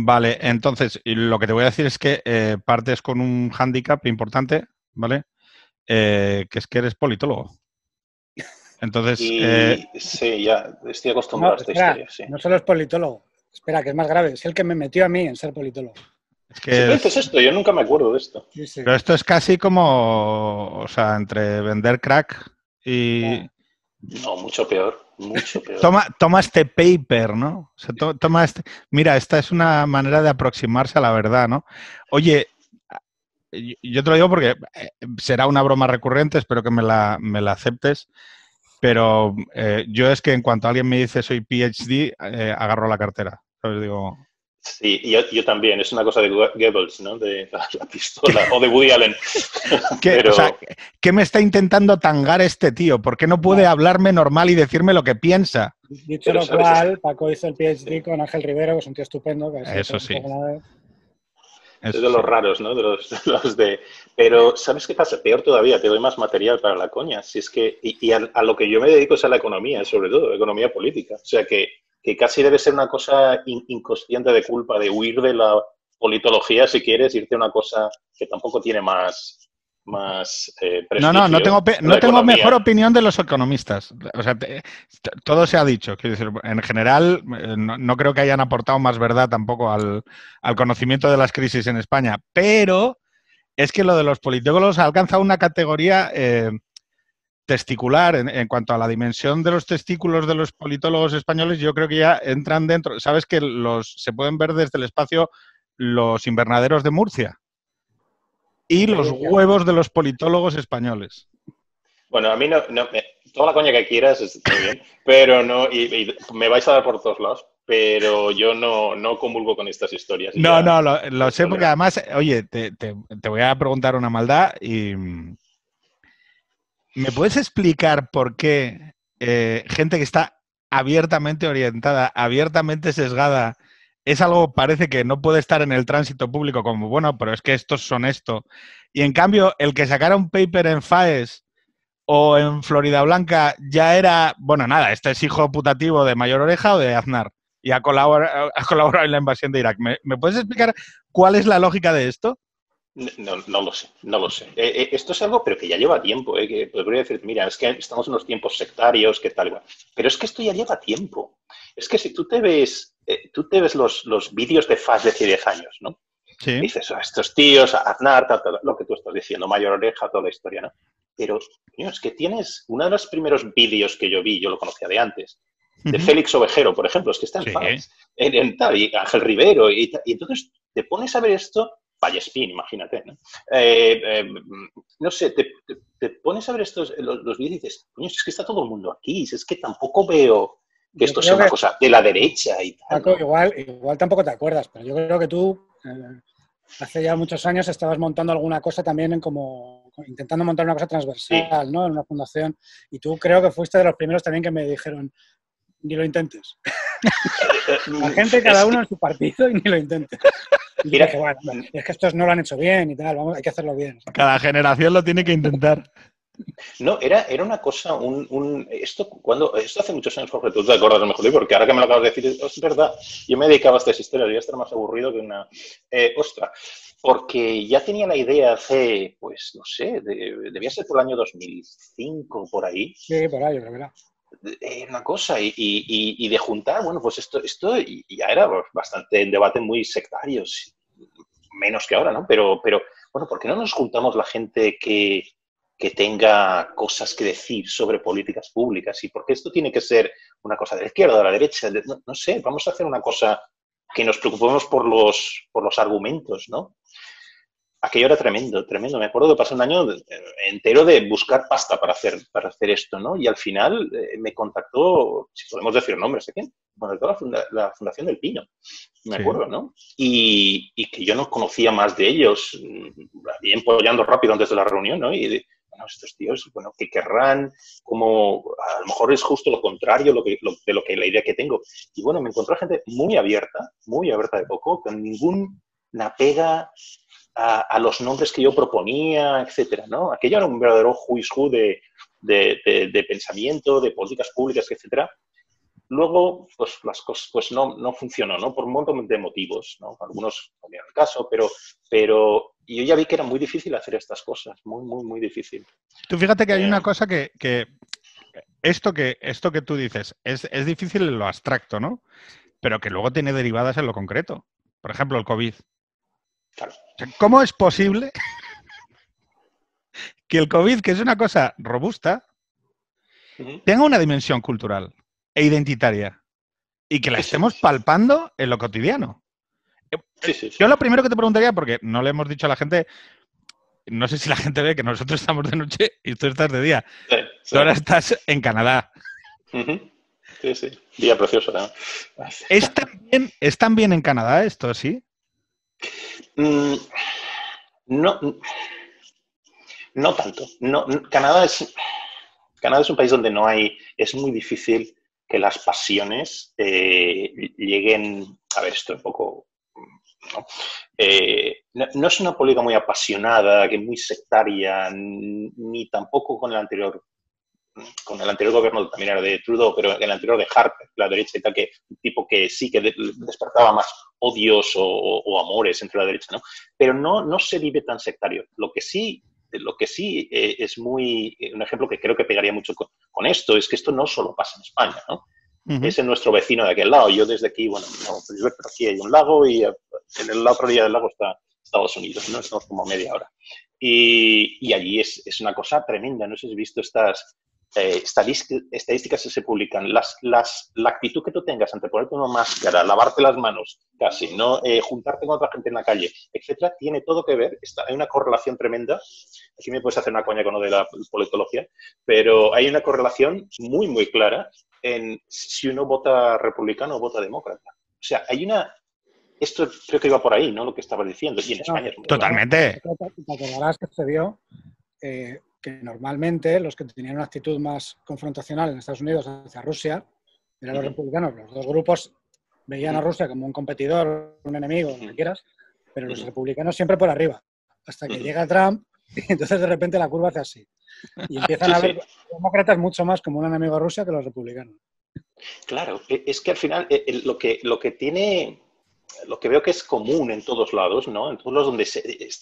Vale, entonces, y lo que te voy a decir es que partes con un hándicap importante, ¿vale? Que es que eres politólogo. Entonces, Y sí, ya estoy acostumbrado No, a esta espera, historia, sí. no solo es politólogo. Espera, que es más grave. Es el que me metió a mí en ser politólogo. es que Siempre dices es... esto, yo nunca me acuerdo de esto. Sí, sí. Pero esto es casi como, o sea, entre vender crack y... Ya. No, mucho peor, mucho peor. Toma este paper, ¿no? O sea, toma este... Mira, esta es una manera de aproximarse a la verdad, ¿no? Oye, yo te lo digo porque será una broma recurrente, espero que me la aceptes, pero yo es que en cuanto alguien me dice soy PhD, agarro la cartera. ¿Sabes? Digo... Sí, y yo también, es una cosa de Goebbels, ¿no? De la pistola, o de Woody Allen. O sea, Pero ¿qué me está intentando tangar este tío? ¿Por qué no puede No. hablarme normal y decirme lo que piensa? Dicho Pero, lo ¿sabes? cual, Paco hizo el PhD Sí. con Ángel Rivero, que es un tío estupendo, que ha sido Eso sí, alguna vez. Es eso de sí. los raros, ¿no? De los. Pero, ¿sabes qué pasa? Peor todavía, te doy más material para la coña. Si es que, y a lo que yo me dedico es a la economía, sobre todo, economía política. O sea que casi debe ser una cosa inconsciente de culpa, de huir de la politología, si quieres, irte a una cosa que tampoco tiene más No prestigio, no la tengo mejor economía. opinión de los economistas. O sea, todo se ha dicho. Quiero decir, en general, no creo que hayan aportado más verdad tampoco al conocimiento de las crisis en España. Pero es que lo de los politólogos alcanza una categoría testicular en cuanto a la dimensión de los testículos de los politólogos españoles. Yo creo que ya entran dentro. ¿Sabes que se pueden ver desde el espacio los invernaderos de Murcia y los huevos de los politólogos españoles? Bueno, a mí toda la coña que quieras es muy bien, pero no, y me vais a dar por todos lados, pero yo no comulgo con estas historias y No, ya no, lo sé porque saldrá. además, oye, te voy a preguntar una maldad y ¿me puedes explicar por qué gente que está abiertamente orientada, abiertamente sesgada, es algo parece que no puede estar en el tránsito público como, bueno, pero es que estos son esto? Y en cambio, el que sacara un paper en FAES o en Florida Blanca ya era, bueno, nada, este es hijo putativo de Mayor Oreja o de Aznar y ha colaborado en la invasión de Irak. ¿Me puedes explicar cuál es la lógica de esto? No lo sé, no lo sé. Esto es algo, pero que ya lleva tiempo. Que podría decir, mira, es que estamos en unos tiempos sectarios, que tal igual. Pero es que esto ya lleva tiempo. Es que si tú te ves los vídeos de FAS de hace 10 años, ¿no? Sí. Dices, estos tíos, Aznar, lo que tú estás diciendo, Mayor Oreja, toda la historia, ¿no? Pero, tío, es que tienes uno de los primeros vídeos que yo vi, yo lo conocía de antes, de Félix Ovejero, por ejemplo, es que está en Sí. FAS, en tal, y Ángel Rivero, y entonces te pones a ver esto, Vallespín, imagínate, ¿no? No sé, te pones a ver los vídeos y dices, coño, es que está todo el mundo aquí, es que tampoco veo que Yo esto sea creo una que, cosa de la derecha y tal, Paco, ¿no? igual tampoco te acuerdas, pero yo creo que tú hace ya muchos años estabas montando alguna cosa también intentando montar una cosa transversal, Sí. ¿no? En una fundación. Y tú creo que fuiste de los primeros también que me dijeron, ni lo intentes. La gente, cada uno en su partido y ni lo intentes. Y yo Mira, dije, bueno, es que estos no lo han hecho bien y tal, hay que hacerlo bien. Cada generación lo tiene que intentar. no, era una cosa, esto hace muchos años, Jorge, tú te acuerdas mejor, porque ahora que me lo acabas de decir, es verdad, yo me dedicaba a estas historias, voy a estar más aburrido que una ostra, porque ya tenía la idea hace, pues, no sé, debía ser por el año 2005, por ahí, Sí, por ahí, yo creo que era. una cosa, y de juntar, bueno, pues esto ya era bastante en debate muy sectarios, menos que ahora, ¿no? Pero bueno, ¿por qué no nos juntamos la gente que tenga cosas que decir sobre políticas públicas? ¿Y por qué esto tiene que ser una cosa de la izquierda o de la derecha? No sé, vamos a hacer una cosa que nos preocupemos por los argumentos, ¿no? Aquello era tremendo, tremendo. Me acuerdo que pasé un año entero de buscar pasta para hacer esto, ¿no? Y al final me contactó, si podemos decir nombres, ¿a quién? Bueno, la Fundación del Pino, me Sí. acuerdo, ¿no? Y que yo no conocía más de ellos, bien apoyando rápido antes de la reunión, ¿no? Y bueno, estos tíos, bueno, ¿qué querrán? Como a lo mejor es justo lo contrario de lo que la idea que tengo. Y bueno, me encontré gente muy abierta de poco, con ninguna pega a los nombres que yo proponía, etcétera, ¿no? Aquello era un verdadero who is who de pensamiento, de políticas públicas, etcétera. luego, pues las cosas pues no funcionó, ¿no? Por un montón de motivos, ¿no? Algunos no vienen al caso, pero yo ya vi que era muy difícil hacer estas cosas, muy, muy, muy difícil. Tú fíjate que hay una cosa que esto que tú dices es difícil en lo abstracto, ¿no? Pero que luego tiene derivadas en lo concreto. Por ejemplo, el COVID. Claro. O sea, ¿cómo es posible que el COVID, que es una cosa robusta, tenga una dimensión cultural e identitaria y que la estemos palpando en lo cotidiano? Sí. Yo lo primero que te preguntaría, porque no le hemos dicho a la gente, no sé si la gente ve que nosotros estamos de noche y tú estás de día. Sí. Tú ahora estás en Canadá. Sí. Día precioso, ¿no? ¿Es también en Canadá esto, sí? No tanto. No, Canadá es un país donde es muy difícil que las pasiones lleguen, a ver, esto un poco, ¿no? No es una política muy apasionada, que muy sectaria, ni tampoco con el anterior gobierno también era de Trudeau, pero el anterior de Harper, la derecha y tal, que un tipo que sí que despertaba más odios o amores entre la derecha, ¿no? Pero no se vive tan sectario. Lo que sí es un ejemplo que creo que pegaría mucho con esto, es que esto no solo pasa en España, ¿no? Es en nuestro vecino de aquel lado. Yo desde aquí, bueno, no podéis ver, pero aquí hay un lago y en la otra orilla del lago está Estados Unidos, ¿no? Estamos como a media hora. Y allí es una cosa tremenda. No sé si has visto estas estadísticas que se publican. La actitud que tú tengas ante ponerte una máscara, lavarte las manos casi, ¿no? Juntarte con otra gente en la calle, etcétera, tiene todo que ver. Hay una correlación tremenda. Aquí me puedes hacer una coña con lo de la politología, pero hay una correlación muy, muy clara en si uno vota republicano o vota demócrata. O sea, esto creo que iba por ahí, ¿no? Lo que estabas diciendo. Y en España es muy totalmente. Claro. Te acordarás que se vio que normalmente los que tenían una actitud más confrontacional en Estados Unidos hacia Rusia eran los republicanos. Los dos grupos veían a Rusia como un competidor, un enemigo, lo que quieras, pero los republicanos siempre por arriba. Hasta que llega Trump y entonces de repente la curva hace así. Y empiezan a ver los demócratas mucho más como un enemigo a Rusia que los republicanos. Claro, es que al final lo que veo que es común en todos lados, ¿no? En todos los donde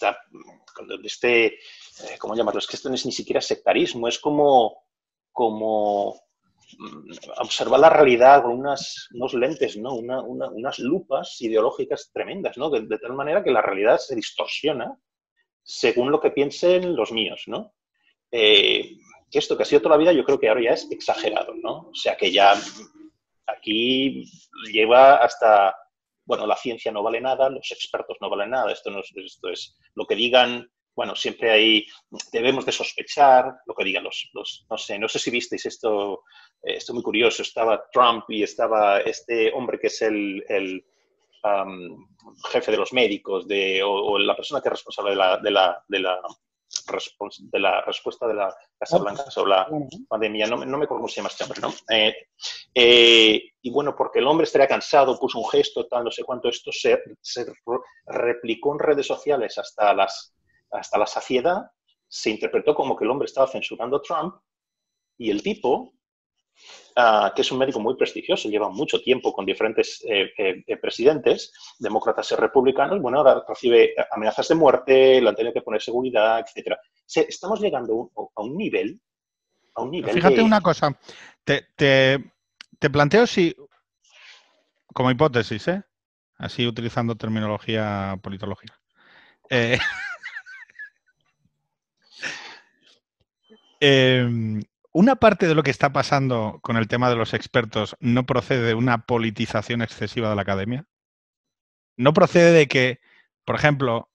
¿cómo llamarlo? Es que esto no es ni siquiera sectarismo, es como observar la realidad con unos lentes, ¿no? Unas lupas ideológicas tremendas, ¿no? De tal manera que la realidad se distorsiona según lo que piensen los míos, ¿no? Que esto que ha sido toda la vida yo creo que ahora ya es exagerado, ¿no? O sea que ya aquí lleva hasta, bueno, la ciencia no vale nada, los expertos no valen nada, esto es lo que digan, bueno, siempre debemos de sospechar lo que digan no sé si visteis esto muy curioso, estaba Trump y estaba este hombre que es el jefe de los médicos o la persona que es responsable de la respuesta de la Casa Blanca sobre la pandemia. No me acuerdo cómo se llama este hombre, ¿no? Y bueno, porque el hombre estaría cansado, puso un gesto, tal, no sé cuánto. Esto se replicó en redes sociales hasta la saciedad. Se interpretó como que el hombre estaba censurando a Trump y el tipo, que es un médico muy prestigioso, lleva mucho tiempo con diferentes presidentes, demócratas y republicanos, bueno, ahora recibe amenazas de muerte, le han tenido que poner seguridad, etcétera. Estamos llegando a un nivel Fíjate una cosa, te planteo si, como hipótesis, así utilizando terminología politológica, una parte de lo que está pasando con el tema de los expertos no procede de una politización excesiva de la academia. No procede de que, por ejemplo,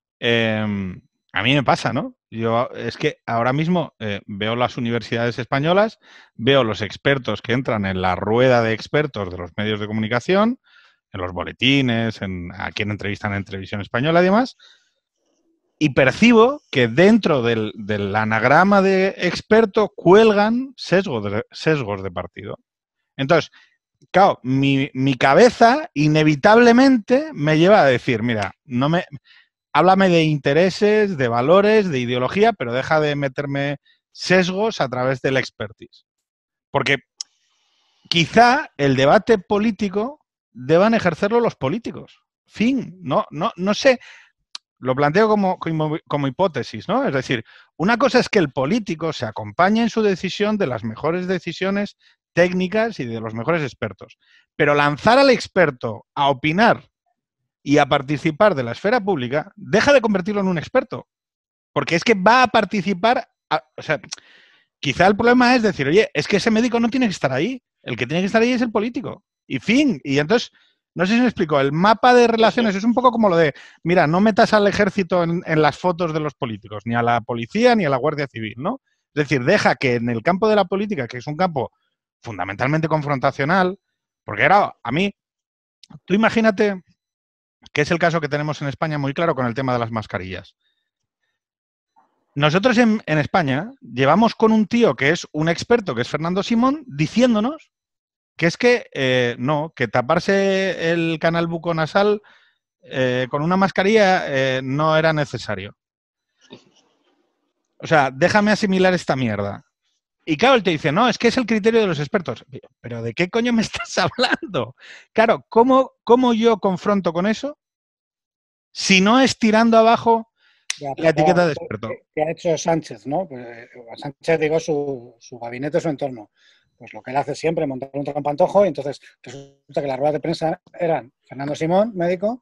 a mí me pasa, ¿no? Yo es que ahora mismo veo las universidades españolas, veo los expertos que entran en la rueda de expertos de los medios de comunicación, en los boletines, a quien entrevistan en Televisión Española y demás, y percibo que dentro del anagrama de experto cuelgan sesgos de partido. Entonces, claro, mi cabeza inevitablemente me lleva a decir, mira, háblame de intereses, de valores, de ideología, pero deja de meterme sesgos a través del expertise. Porque quizá el debate político deban ejercerlo los políticos. Fin, no sé. Lo planteo como hipótesis, ¿no? Es decir, una cosa es que el político se acompañe en su decisión de las mejores decisiones técnicas y de los mejores expertos. Pero lanzar al experto a opinar y a participar de la esfera pública, deja de convertirlo en un experto. Porque es que va a participar, o sea, quizá el problema es decir, oye, es que ese médico no tiene que estar ahí. El que tiene que estar ahí es el político. Y fin. Y entonces, no sé si me explico, el mapa de relaciones es un poco como lo de, mira, no metas al ejército en las fotos de los políticos, ni a la policía ni a la Guardia Civil, ¿no? Es decir, deja que en el campo de la política, que es un campo fundamentalmente confrontacional, porque ahora, a mí, tú imagínate que es el caso que tenemos en España muy claro con el tema de las mascarillas. Nosotros en España llevamos con un tío que es un experto, que es Fernando Simón, diciéndonos que es que no, que taparse el canal buconasal con una mascarilla no era necesario. O sea, déjame asimilar esta mierda. Y claro, él te dice, no, es que es el criterio de los expertos. ¿Pero de qué coño me estás hablando? Claro, ¿cómo yo confronto con eso si no es tirando abajo la etiqueta de experto? ¿Qué ha hecho Sánchez, no? Pues, Sánchez, digo, su gabinete, su entorno. Pues lo que él hace siempre, montar un trampantojo, y entonces resulta que las ruedas de prensa eran Fernando Simón, médico,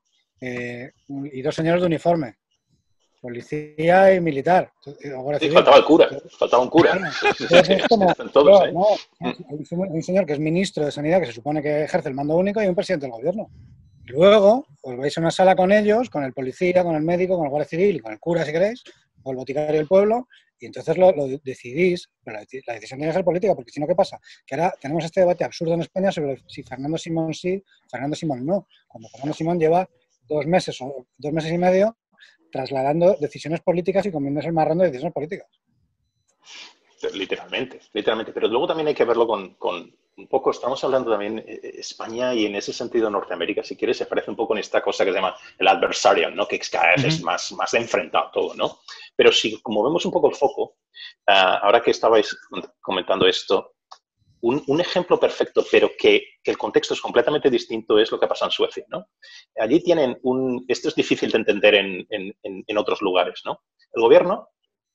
y dos señores de uniforme, policía y militar. Sí, faltaba el cura, faltaba un cura. Es como, todos, no, hay un señor que es ministro de Sanidad, que se supone que ejerce el mando único, y un presidente del gobierno. Y luego os vais a una sala con ellos, con el policía, con el médico, con el guardia civil y con el cura, si queréis, o el boticario del pueblo, y entonces lo decidís, pero la decisión tiene que ser política, porque si no, ¿qué pasa? Que ahora tenemos este debate absurdo en España sobre si Fernando Simón sí, Fernando Simón no, cuando Fernando Simón lleva 2 meses o 2 meses y medio trasladando decisiones políticas y comiéndose el marrón de decisiones políticas. Literalmente. Pero luego también hay que verlo con un poco, estamos hablando también España, y en ese sentido Norteamérica, si quieres, se parece un poco en esta cosa que se llama el adversarial, ¿no? Que cada vez es más enfrentado todo, ¿no? Pero si, como vemos un poco el foco, ahora que estabais comentando esto, un ejemplo perfecto, pero que el contexto es completamente distinto, es lo que pasa en Suecia, ¿no? Allí tienen esto es difícil de entender en otros lugares, ¿no? El gobierno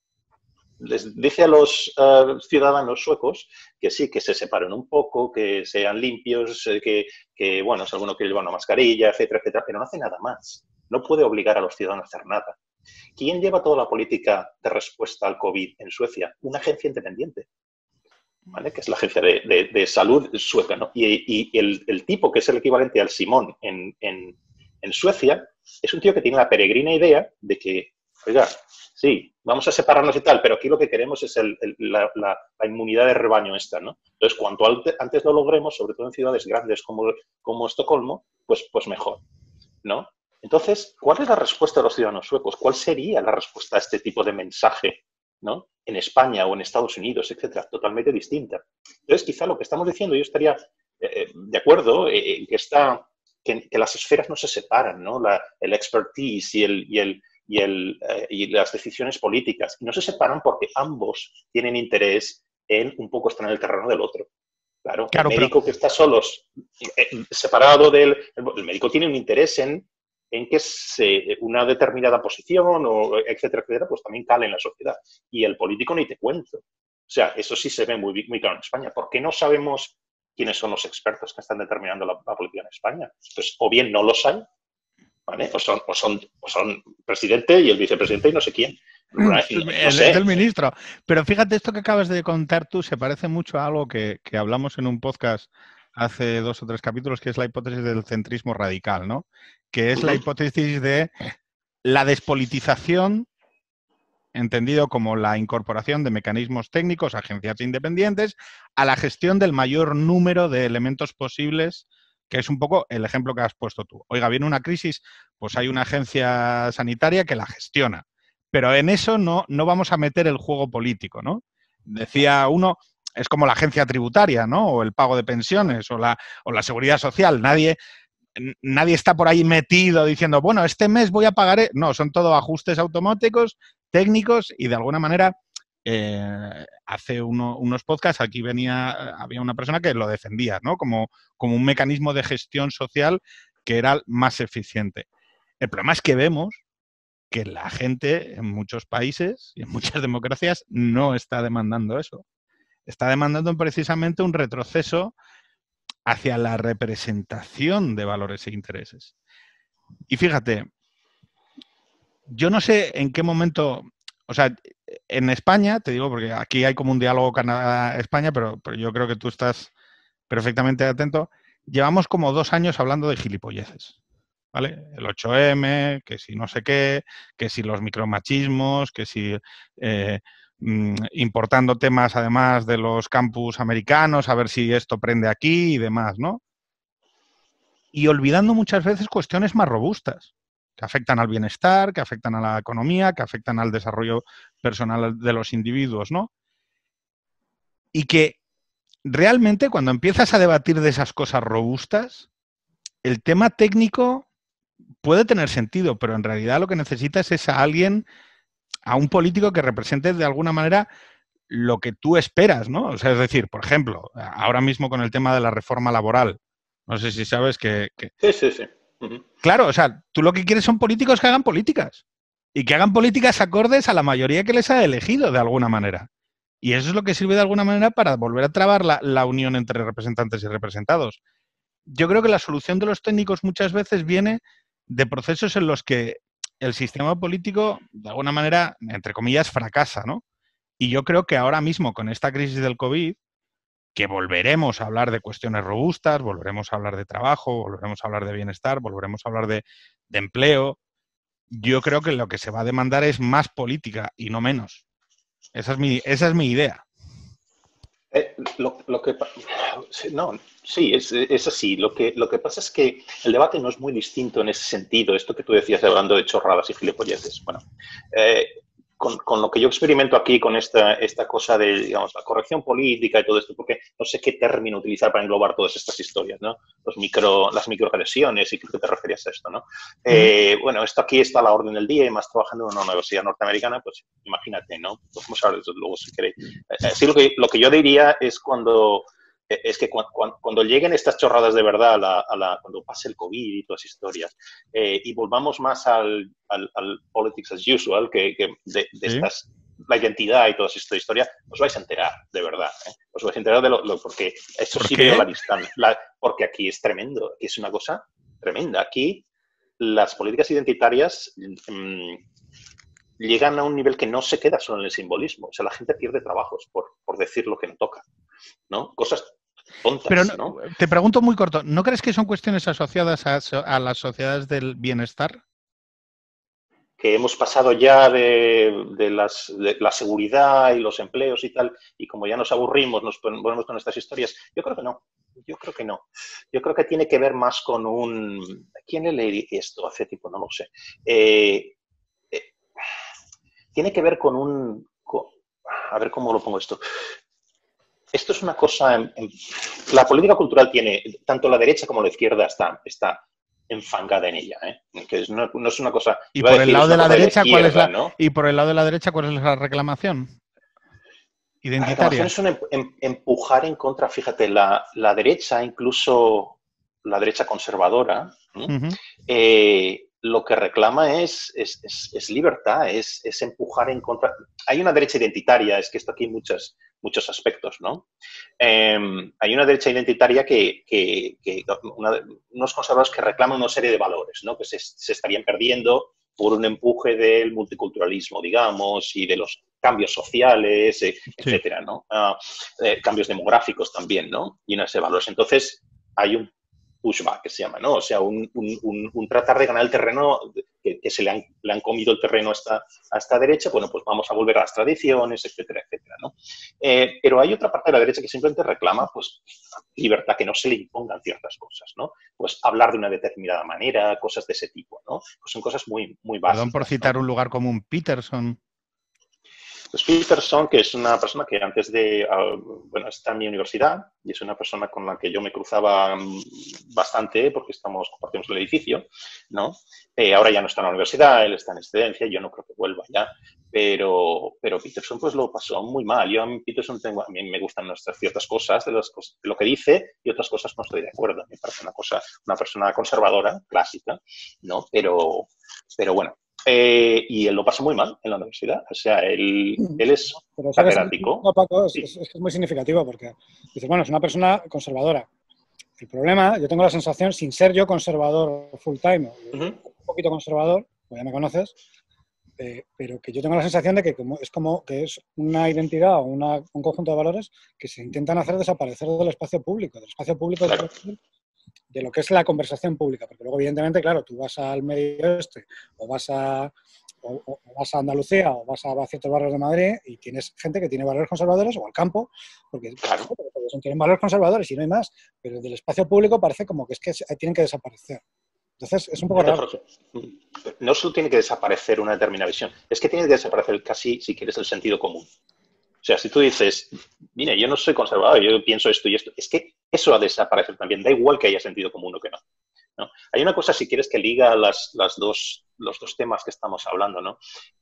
les dice a los ciudadanos suecos que sí, que se separen un poco, que sean limpios, que bueno, si alguno quiere llevar una mascarilla, etcétera, etcétera, pero no hace nada más. No puede obligar a los ciudadanos a hacer nada. ¿Quién lleva toda la política de respuesta al COVID en Suecia? Una agencia independiente, ¿vale? Que es la agencia de salud sueca, ¿no? Y el tipo que es el equivalente al Simón en Suecia es un tío que tiene la peregrina idea de que, oiga, sí, vamos a separarnos y tal, pero aquí lo que queremos es la inmunidad de rebaño esta, ¿no? Entonces, cuanto antes lo logremos, sobre todo en ciudades grandes como Estocolmo, pues mejor, ¿no? Entonces, ¿cuál es la respuesta de los ciudadanos suecos? ¿Cuál sería la respuesta a este tipo de mensaje, ¿no? En España o en Estados Unidos, etcétera? Totalmente distinta. Entonces, quizá lo que estamos diciendo, yo estaría de acuerdo en que las esferas no se separan, ¿no? El expertise y las decisiones políticas. Y no se separan porque ambos tienen interés en un poco estar en el terreno del otro. Claro, el médico que está separado el médico tiene un interés en que una determinada posición, o etcétera, etcétera, pues también cale en la sociedad. Y el político ni te cuento. O sea, eso sí se ve muy, muy claro en España. ¿Por qué no sabemos quiénes son los expertos que están determinando la política en España? Pues o bien no los hay, ¿vale? O son presidente y el vicepresidente y no sé quién. No sé. Es el ministro. Pero fíjate, esto que acabas de contar tú se parece mucho a algo que hablamos en un podcast hace 2 o 3 capítulos, que es la hipótesis del centrismo radical, ¿no? Que es la hipótesis de la despolitización, entendido como la incorporación de mecanismos técnicos, agencias independientes, a la gestión del mayor número de elementos posibles, que es un poco el ejemplo que has puesto tú. Oiga, viene una crisis, pues hay una agencia sanitaria que la gestiona. Pero en eso no vamos a meter el juego político, ¿no? Decía uno, es como la agencia tributaria, ¿no? O el pago de pensiones o la seguridad social. Nadie está por ahí metido diciendo, bueno, este mes voy a pagar... No, son todo ajustes automáticos, técnicos, y de alguna manera hace unos podcasts, aquí había una persona que lo defendía, ¿no? Como un mecanismo de gestión social que era más eficiente. El problema es que vemos que la gente en muchos países y en muchas democracias no está demandando eso. Está demandando precisamente un retroceso hacia la representación de valores e intereses. Y fíjate, yo no sé en qué momento, o sea, en España, te digo, porque aquí hay como un diálogo Canadá-España, pero yo creo que tú estás perfectamente atento, llevamos como 2 años hablando de gilipolleces, ¿vale? El 8M, que si no sé qué, que si los micromachismos, que si importando temas además de los campus americanos, a ver si esto prende aquí y demás, ¿no? Y olvidando muchas veces cuestiones más robustas, que afectan al bienestar, que afectan a la economía, que afectan al desarrollo personal de los individuos, ¿no? Y que realmente cuando empiezas a debatir de esas cosas robustas, el tema técnico puede tener sentido, pero en realidad lo que necesitas es a alguien, a un político que represente de alguna manera lo que tú esperas, ¿no? O sea, es decir, por ejemplo, ahora mismo con el tema de la reforma laboral, no sé si sabes que Sí, sí, sí. Uh-huh. Claro, o sea, tú lo que quieres son políticos que hagan políticas y que hagan políticas acordes a la mayoría que les ha elegido de alguna manera. Y eso es lo que sirve de alguna manera para volver a trabar la unión entre representantes y representados. Yo creo que la solución de los técnicos muchas veces viene de procesos en los que el sistema político, de alguna manera, entre comillas, fracasa, ¿no? Y yo creo que ahora mismo, con esta crisis del COVID, que volveremos a hablar de cuestiones robustas, volveremos a hablar de trabajo, volveremos a hablar de bienestar, volveremos a hablar de empleo. Yo creo que lo que se va a demandar es más política y no menos. Esa es mi idea. Lo que no, sí, es así. Lo que pasa es que el debate no es muy distinto en ese sentido. Esto que tú decías hablando de chorradas y gilipolleces. Bueno, con lo que yo experimento aquí, con esta cosa de, digamos, la corrección política y todo esto, porque no sé qué término utilizar para englobar todas estas historias, ¿no? Las microagresiones, y creo que te referías a esto, ¿no? Bueno, esto aquí está a la orden del día y más trabajando en una universidad norteamericana, pues imagínate, ¿no? Podemos hablar de eso luego si queréis. Sí, lo que yo diría es que cuando lleguen estas chorradas de verdad, cuando pase el COVID y todas esas historias, y volvamos más al politics as usual, que de ¿Sí? estas, la identidad y toda esta historia, os vais a enterar, de verdad. Os vais a enterar de porque eso ¿Por sí qué? veo la distancia. Porque aquí es tremendo, aquí es una cosa tremenda. Aquí las políticas identitarias llegan a un nivel que no se queda solo en el simbolismo. O sea, la gente pierde trabajos por decir lo que no toca, ¿no? Cosas tontas, Pero ¿no? te pregunto muy corto, ¿no crees que son cuestiones asociadas a las sociedades del bienestar? Que hemos pasado ya de la seguridad y los empleos y tal, y como ya nos aburrimos, nos ponemos con estas historias. Yo creo que no. Yo creo que no. Yo creo que tiene que ver más con un... ¿Quién le leí esto hace tiempo? No lo sé. Tiene que ver con un... a ver cómo lo pongo esto. Esto es una cosa... la política cultural tiene... Tanto la derecha como la izquierda está enfangada en ella, ¿eh? Que no es una cosa... Y por el lado de la derecha, ¿cuál es ¿no? y por el lado de la derecha, ¿cuál es la reclamación La reclamación identitaria? es un empujar en contra, fíjate, la derecha, incluso la derecha conservadora, lo que reclama es libertad, es empujar en contra. Hay una derecha identitaria, es que esto aquí hay muchos aspectos, ¿no? Hay una derecha identitaria unos conservadores que reclaman una serie de valores, ¿no? Que se estarían perdiendo por un empuje del multiculturalismo, digamos, y de los cambios sociales, etcétera, ¿no? Cambios demográficos también, ¿no? Y una serie de valores. Entonces, hay un pushback que se llama, ¿no? O sea, un tratar de ganar el terreno, que se le han comido el terreno a esta derecha, bueno, pues vamos a volver a las tradiciones, etcétera, etcétera, ¿no? Pero hay otra parte de la derecha que simplemente reclama, pues, libertad, que no se le impongan ciertas cosas, ¿no? Pues hablar de una determinada manera, cosas de ese tipo, ¿no? Pues son cosas muy, muy básicas. Perdón por citar ¿no? un lugar común, Peterson. Pues Peterson, que es una persona que antes de, bueno, está en mi universidad y es una persona con la que yo me cruzaba bastante porque compartimos el edificio, ¿no? Ahora ya no está en la universidad, él está en excedencia, yo no creo que vuelva ya, pero Peterson pues lo pasó muy mal. Yo a mí Peterson a mí me gustan ciertas cosas de lo que dice y otras cosas no estoy de acuerdo. Me parece una persona conservadora, clásica, ¿no? Pero bueno. Y él lo pasa muy mal en la universidad. O sea, él es Pero eso catedrático. que Paco, Sí. es muy significativo porque dices, bueno, es una persona conservadora. El problema, yo tengo la sensación, sin ser yo conservador full time, un poquito conservador, pues ya me conoces, pero que yo tengo la sensación de que es una identidad o un conjunto de valores que se intentan hacer desaparecer del espacio público Claro. de lo que es la conversación pública, porque luego evidentemente, claro, tú vas al medio oeste o vas a Andalucía o vas a ciertos barrios de Madrid y tienes gente que tiene valores conservadores, o al campo, porque tienen valores conservadores y no hay más, pero del espacio público parece como que tienen que desaparecer. Entonces es un poco raro. No solo tiene que desaparecer una determinada visión, es que tiene que desaparecer casi, si quieres, el sentido común. O sea, si tú dices, mire, yo no soy conservador, yo pienso esto y esto, es que eso va a desaparecer también, da igual que haya sentido común o que no. ¿No? Hay una cosa, si quieres, que liga los dos temas que estamos hablando, ¿no?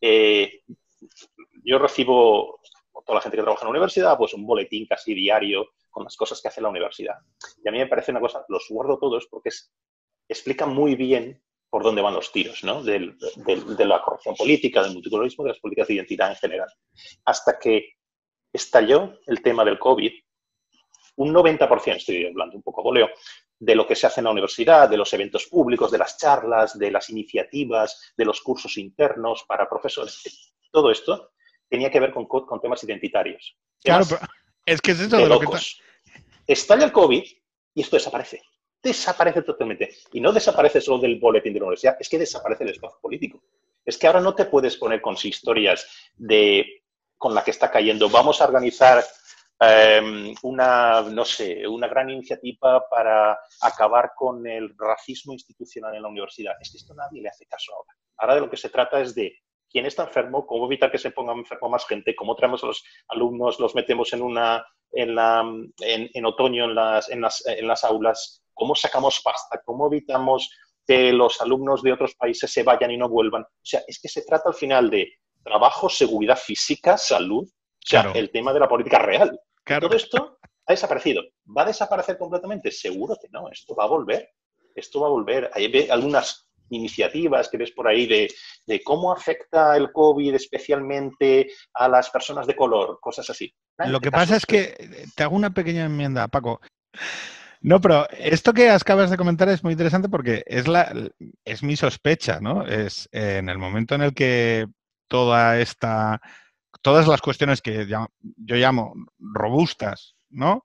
Yo recibo, toda la gente que trabaja en la universidad, pues un boletín casi diario con las cosas que hace la universidad. Y a mí me parece una cosa, los guardo todos porque explica muy bien por dónde van los tiros, ¿no? De la corrupción política, del multiculturalismo, de las políticas de identidad en general. Hasta que estalló el tema del COVID, un 90%, estoy hablando un poco voleo, de lo que se hace en la universidad, de los eventos públicos, de las charlas, de las iniciativas, de los cursos internos para profesores, todo esto tenía que ver con temas identitarios. Claro, pero es que es eso de lo locos. Estalla el COVID y esto desaparece. Desaparece totalmente. Y no desaparece solo del boletín de la universidad, es que desaparece el espacio político. Es que ahora no te puedes poner con historias con la que está cayendo. Vamos a organizar una gran iniciativa para acabar con el racismo institucional en la universidad. Es que esto nadie le hace caso ahora. Ahora de lo que se trata es de quién está enfermo, cómo evitar que se ponga enfermo más gente, cómo traemos a los alumnos, los metemos en otoño en las aulas, cómo sacamos pasta, cómo evitamos que los alumnos de otros países se vayan y no vuelvan. O sea, es que se trata al final de trabajo, seguridad física, salud, o sea, claro, el tema de la política real. Claro. Todo esto ha desaparecido. ¿Va a desaparecer completamente? Seguro que no. Esto va a volver. Esto va a volver. Hay algunas iniciativas que ves por ahí de cómo afecta el COVID especialmente a las personas de color, cosas así. Lo que pasa es que te hago una pequeña enmienda, Paco. No, pero esto que acabas de comentar es muy interesante porque es mi sospecha, ¿no? Es en el momento en el que todas las cuestiones que yo llamo robustas, ¿no?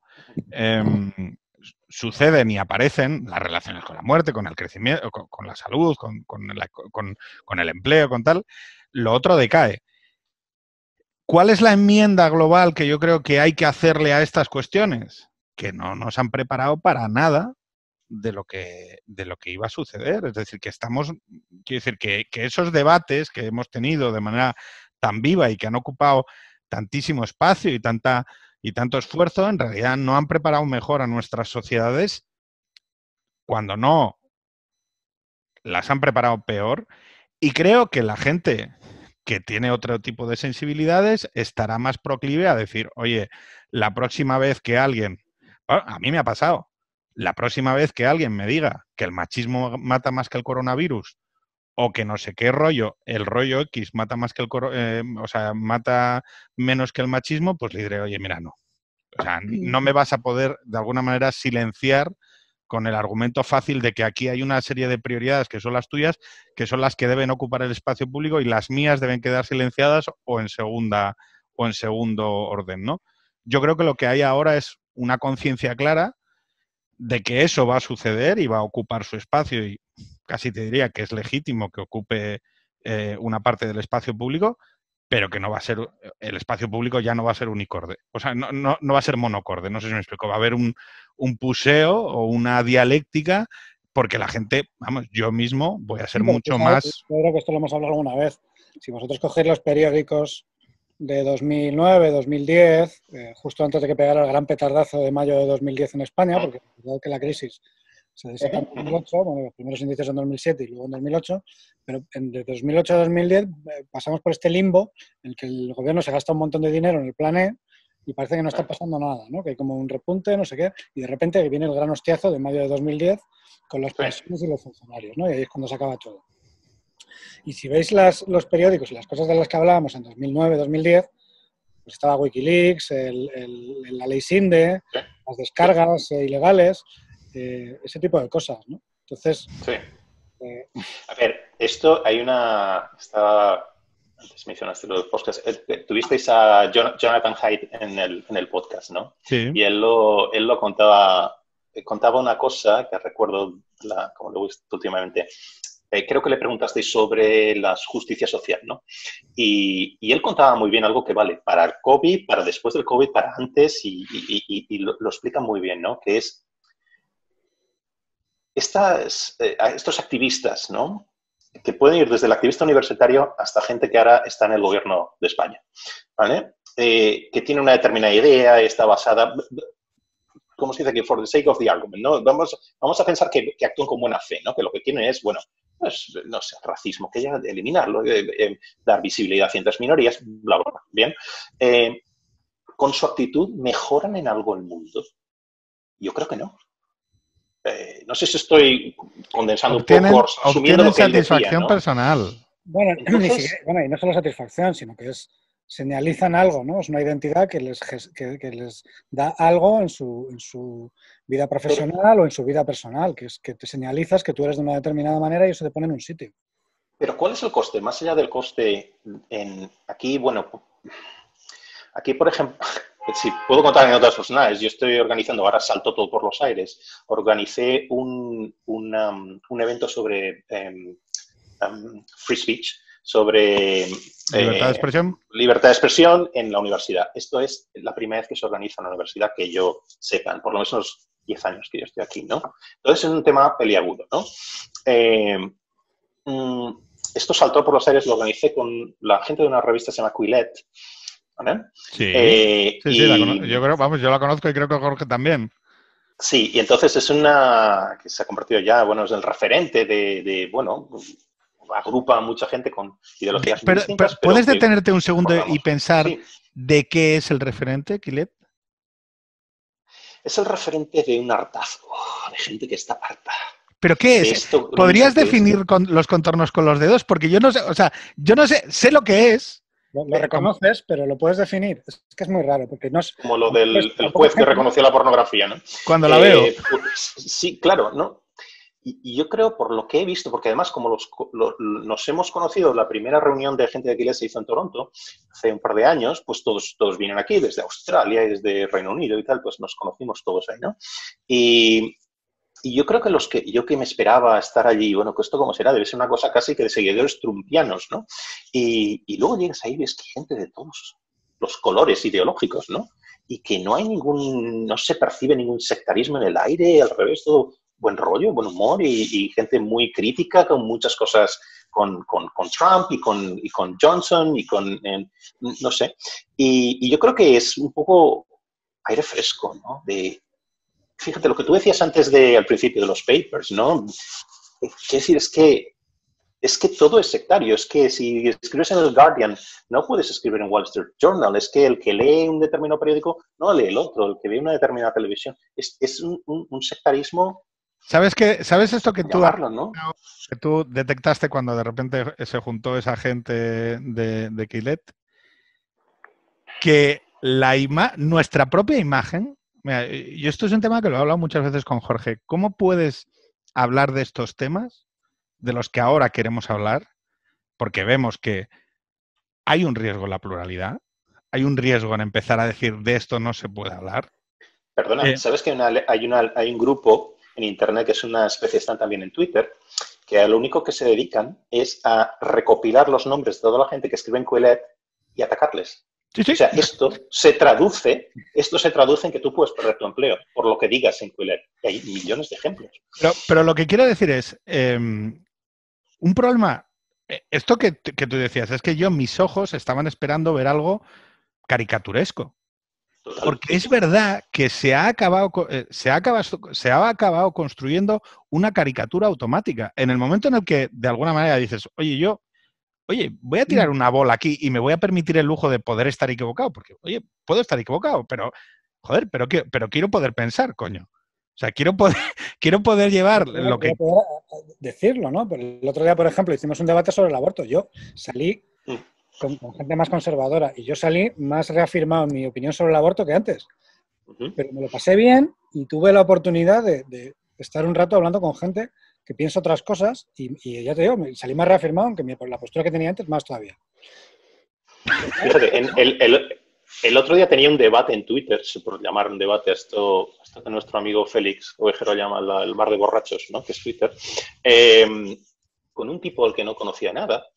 Suceden y aparecen, las relaciones con la muerte, con el crecimiento, con la salud, con el empleo, con tal, lo otro decae. ¿Cuál es la enmienda global que yo creo que hay que hacerle a estas cuestiones? Que no nos han preparado para nada de lo que iba a suceder. Es decir, quiero decir que esos debates que hemos tenido de manera tan viva y que han ocupado tantísimo espacio y tanto esfuerzo, en realidad no han preparado mejor a nuestras sociedades, cuando no las han preparado peor. Y creo que la gente que tiene otro tipo de sensibilidades estará más proclive a decir, oye, la próxima vez que alguien, a mí me ha pasado, la próxima vez que alguien me diga que el machismo mata más que el coronavirus o que no sé qué rollo, el rollo X mata más que mata menos que el machismo, pues le diré, oye, mira, no. O sea, no me vas a poder, de alguna manera, silenciar con el argumento fácil de que aquí hay una serie de prioridades que son las tuyas, que son las que deben ocupar el espacio público y las mías deben quedar silenciadas o en segundo orden, ¿no? Yo creo que lo que hay ahora es una conciencia clara de que eso va a suceder y va a ocupar su espacio y casi te diría que es legítimo que ocupe una parte del espacio público, pero que no va a ser, el espacio público ya no va a ser unicorde. O sea, no va a ser monocorde, no sé si me explico. Va a haber un puseo o una dialéctica porque la gente, vamos, yo mismo voy a ser mucho más... Yo creo que esto lo hemos hablado alguna vez. Si vosotros cogéis los periódicos de 2009, 2010, justo antes de que pegara el gran petardazo de mayo de 2010 en España, porque recordad que la crisis se desata en 2008, bueno, los primeros indicios en 2007 y luego en 2008, pero de 2008 a 2010 pasamos por este limbo en el que el gobierno se gasta un montón de dinero en el plan E y parece que no está pasando nada, ¿no? Que hay como un repunte, no sé qué, y de repente viene el gran hostiazo de mayo de 2010 con las pensiones y los funcionarios, ¿no? Y ahí es cuando se acaba todo. Y si veis los periódicos y las cosas de las que hablábamos en 2009, 2010, pues estaba Wikileaks, la ley Sinde, las descargas ilegales, ese tipo de cosas, ¿no? Entonces... Sí. A ver, esto hay una... Antes mencionaste los podcasts. Tuvisteis a Jonathan Haidt en el podcast, ¿no? Sí. Y él lo contaba una cosa que recuerdo, como lo he visto últimamente. Creo que le preguntasteis sobre la justicia social, ¿no? Y él contaba muy bien algo que vale para el COVID, para después del COVID, para antes, y lo explica muy bien, ¿no? Que es estos activistas, ¿no? Que pueden ir desde el activista universitario hasta gente que ahora está en el gobierno de España, ¿vale? Que tiene una determinada idea, está basada... ¿Cómo se dice aquí? For the sake of the argument, ¿no? Vamos a pensar que actúan con buena fe, ¿no? Que lo que quieren es, bueno, pues, no sé, racismo, que ya eliminarlo, dar visibilidad a ciertas minorías, bla, bla, bla. Bien. ¿Con su actitud mejoran en algo el mundo? Yo creo que no. No sé si estoy condensando un poco, asumiendo lo que él decía, satisfacción ¿no? personal. Bueno, entonces, y no solo satisfacción, sino que señalizan algo, ¿no? Es una identidad que les da algo en su vida profesional o en su vida personal, que es que te señalizas que tú eres de una determinada manera y eso te pone en un sitio. Pero ¿cuál es el coste? Más allá del coste, aquí, por ejemplo, si puedo contar en otras personales, yo estoy organizando, ahora salto todo por los aires, organicé un evento sobre free speech, sobre ¿Libertad de expresión? Libertad de expresión en la universidad. Esto es la primera vez que se organiza en la universidad que yo sepa, por lo menos unos 10 años que yo estoy aquí, ¿no? Entonces es un tema peliagudo, ¿no? Esto saltó por los aires, lo organicé con la gente de una revista que se llama Quillette, ¿vale? Sí, yo creo, vamos, yo la conozco y creo que Jorge también. Sí, y entonces es una que se ha convertido ya, bueno, es el referente bueno, agrupa a mucha gente con ideologías muy distintas. Pero ¿puedes detenerte un segundo y pensar sí. de qué es el referente, Quillette? Es el referente de un hartazgo, de gente que está harta. ¿Pero qué es? ¿Podrías definir los contornos con los dedos? Porque yo no sé, o sea, yo no sé lo que es. Lo reconoces, pero lo puedes definir. Es que es muy raro, porque no es... Como lo del juez que reconoció la pornografía, ¿no? Cuando la veo. Pues, sí, claro, ¿no? Y yo creo, por lo que he visto, porque además como nos hemos conocido, la primera reunión de gente de Quillette se hizo en Toronto hace un par de años, pues todos vienen aquí, desde Australia y desde Reino Unido y tal, pues nos conocimos todos ahí, ¿no? Y yo creo que yo que me esperaba estar allí, bueno, que esto como será, debe ser una cosa casi que de seguidores trumpianos, ¿no? Y luego llegas ahí y ves que hay gente de todos los colores ideológicos, ¿no? Y que no hay no se percibe ningún sectarismo en el aire, al revés, todo buen rollo, buen humor y gente muy crítica con muchas cosas con Trump y con Johnson y con, no sé. Y yo creo que es un poco aire fresco, ¿no? Fíjate, lo que tú decías antes al principio de los papers, ¿no? Quiero decir, es que todo es sectario. Es que si escribes en el Guardian, no puedes escribir en Wall Street Journal. Es que el que lee un determinado periódico no lee el otro. El que ve una determinada televisión. Es un sectarismo. ¿Sabes esto que ¿no? Que tú detectaste cuando de repente se juntó esa gente de Quillette? Que nuestra propia imagen... Mira, y esto es un tema que lo he hablado muchas veces con Jorge. ¿Cómo puedes hablar de estos temas de los que ahora queremos hablar? Porque vemos que hay un riesgo en la pluralidad, hay un riesgo en empezar a decir de esto no se puede hablar. Perdona, ¿sabes que hay un grupo en Internet que es una especie, están también en Twitter, que a lo único que se dedican es a recopilar los nombres de toda la gente que escribe en Quillette y atacarles? Sí, sí. O sea, esto se traduce en que tú puedes perder tu empleo por lo que digas en Quillette. Y hay millones de ejemplos. Pero lo que quiero decir es, un problema Esto que tú decías, es que yo, mis ojos estaban esperando ver algo caricaturesco. Total, Porque sí, es sí. verdad que se ha acabado construyendo una caricatura automática. En el momento en el que, de alguna manera, dices, oye, voy a tirar una bola aquí y me voy a permitir el lujo de poder estar equivocado, porque, oye, puedo estar equivocado, pero, joder, pero quiero poder pensar, coño. O sea, quiero poder llevar lo que... Quiero poder decirlo, ¿no? Pero el otro día, por ejemplo, hicimos un debate sobre el aborto. Yo salí Mm. con gente más conservadora y yo salí más reafirmado en mi opinión sobre el aborto que antes. Ujú. Pero me lo pasé bien y tuve la oportunidad de estar un rato hablando con gente que piensa otras cosas y ya te digo, salí más reafirmado, aunque la postura que tenía antes más todavía. Fíjate, el otro día tenía un debate en Twitter, por llamar un debate, esto que nuestro amigo Félix Ovejero llama el bar de borrachos, ¿no? Que es Twitter, con un tipo al que no conocía nada.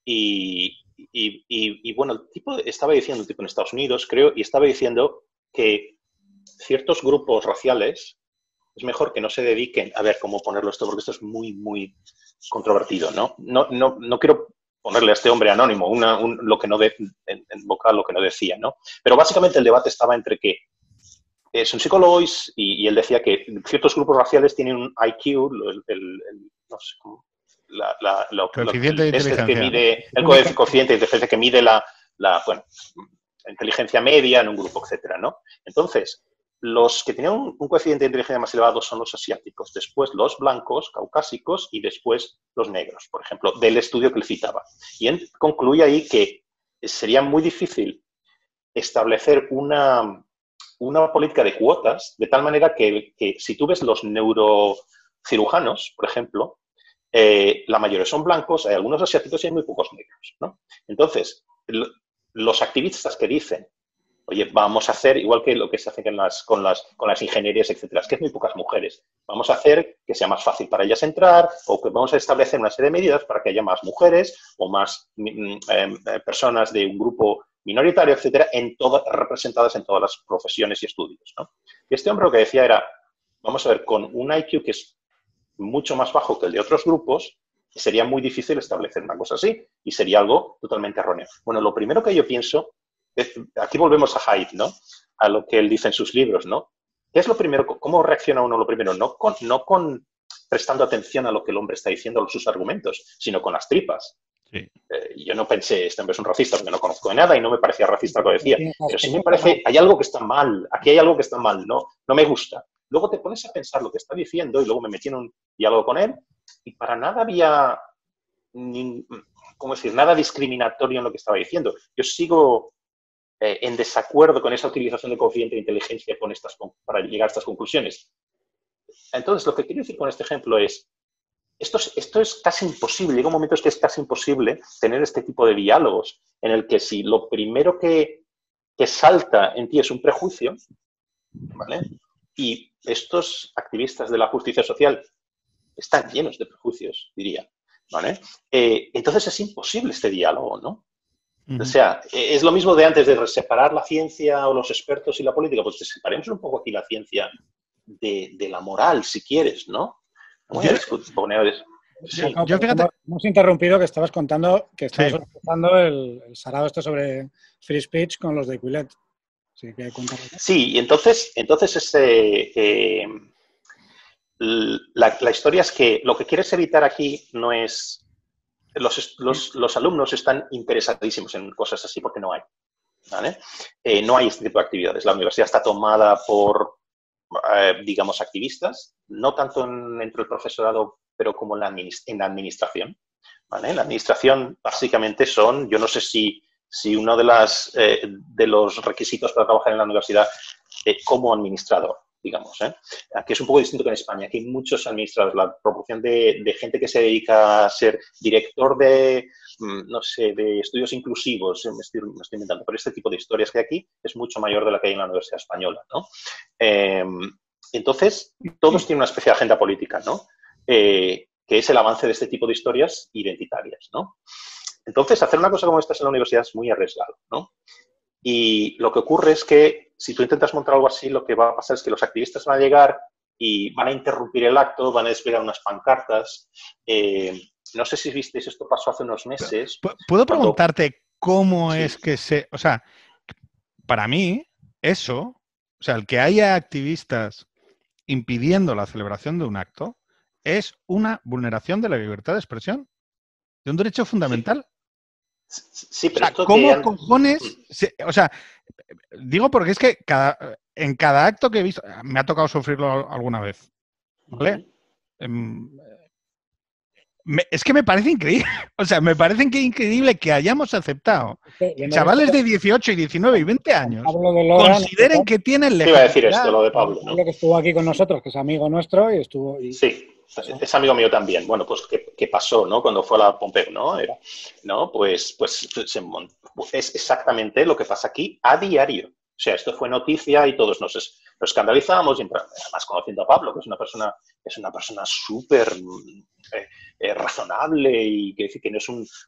Bueno, el tipo estaba diciendo, un tipo en Estados Unidos, creo, y estaba diciendo que ciertos grupos raciales es mejor que no se dediquen, a ver cómo ponerlo esto, porque esto es muy, muy controvertido, ¿no? No quiero ponerle a este hombre anónimo lo que no en vocal lo que no decía, ¿no? Pero básicamente el debate estaba entre que son psicólogos y él decía que ciertos grupos raciales tienen un IQ, no sé cómo, Coeficiente de el test que inteligencia. mide, el coeficiente de inteligencia que mide bueno, la inteligencia media en un grupo, etcétera, ¿no? Entonces, los que tenían un coeficiente de inteligencia más elevado son los asiáticos, después los blancos, caucásicos y después los negros, por ejemplo, del estudio que él citaba. Y él concluye ahí que sería muy difícil establecer una política de cuotas de tal manera que si tú ves los neurocirujanos, por ejemplo, la mayoría son blancos, hay algunos asiáticos y hay muy pocos negros, ¿no? Entonces, los activistas que dicen, oye, vamos a hacer, igual que lo que se hace con las ingenierías, etcétera, es que hay muy pocas mujeres. Vamos a hacer que sea más fácil para ellas entrar o que vamos a establecer una serie de medidas para que haya más mujeres o más personas de un grupo minoritario, etcétera, representadas en todas las profesiones y estudios, ¿no? Y este hombre lo que decía era, vamos a ver, con un IQ que es mucho más bajo que el de otros grupos, sería muy difícil establecer una cosa así y sería algo totalmente erróneo. Bueno, lo primero que yo pienso, aquí volvemos a Haidt, ¿no? A lo que él dice en sus libros, ¿no? ¿Qué es lo primero? ¿Cómo reacciona uno lo primero? No con prestando atención a lo que el hombre está diciendo, a sus argumentos, sino con las tripas. Sí. Yo no pensé, este hombre es un racista, porque no conozco de nada y no me parecía racista lo que decía, pero sí me parece, hay algo que está mal, aquí hay algo que está mal, no me gusta. Luego te pones a pensar lo que está diciendo y luego me metí en un diálogo con él y para nada había, ¿cómo decir?, nada discriminatorio en lo que estaba diciendo. Yo sigo en desacuerdo con esa utilización del coeficiente de inteligencia para llegar a estas conclusiones. Entonces, lo que quiero decir con este ejemplo es, esto es casi imposible, llega un momento en que es casi imposible tener este tipo de diálogos en el que si lo primero que salta en ti es un prejuicio, ¿vale? Y estos activistas de la justicia social están llenos de prejuicios, diría, ¿vale? Entonces es imposible este diálogo, ¿no? O sea, es lo mismo de antes de separar la ciencia o los expertos y la política, pues separemos un poco aquí la ciencia de la moral, si quieres, ¿no? Voy a discutir. Sí. Yo, fíjate, hemos interrumpido que estabas contando que estabas utilizando el sarao este sobre free speech con los de Quillette. Sí, y entonces la historia es que lo que quieres evitar aquí no es... Los alumnos están interesadísimos en cosas así porque no hay. ¿Vale? No hay este tipo de actividades. La universidad está tomada por, digamos, activistas, no tanto dentro del profesorado, pero como en la administración. ¿Vale? En la administración, básicamente, yo no sé si uno de los requisitos para trabajar en la universidad como administrador, digamos. Aquí es un poco distinto que en España. Aquí hay muchos administradores. La proporción de gente que se dedica a ser director de, no sé, de estudios inclusivos, me estoy inventando, pero este tipo de historias que hay aquí es mucho mayor de la que hay en la Universidad Española, ¿no? Entonces, todos tienen una especie de agenda política, ¿no? Que es el avance de este tipo de historias identitarias, ¿no? Entonces, hacer una cosa como esta en la universidad es muy arriesgado, ¿no? Y lo que ocurre es que si tú intentas montar algo así, lo que va a pasar es que los activistas van a llegar y van a interrumpir el acto, van a desplegar unas pancartas. No sé si visteis, esto pasó hace unos meses. ¿Puedo preguntarte cómo Sí. es que se... O sea, para mí, eso, o sea, el que haya activistas impidiendo la celebración de un acto es una vulneración de la libertad de expresión, de un derecho fundamental. Sí, pero O sea, esto ¿cómo cojones? O sea, digo porque es que en cada acto que he visto, me ha tocado sufrirlo alguna vez, ¿vale? Es que me parece increíble. O sea, me parece increíble que hayamos aceptado que chavales de 18 y 19 y 20 años consideren que tienen legitimidad. Iba a decir legitimidad. esto, lo de Pablo, ¿no? Pablo, que estuvo aquí con nosotros, que es amigo nuestro y estuvo... Sí, es amigo mío también. Bueno, pues ¿qué pasó, no? Cuando fue a la Pompeu, ¿no? ¿no? Pues es exactamente lo que pasa aquí a diario. O sea, esto fue noticia y todos nos escandalizamos, y además conociendo a Pablo, que es una persona súper razonable y que no es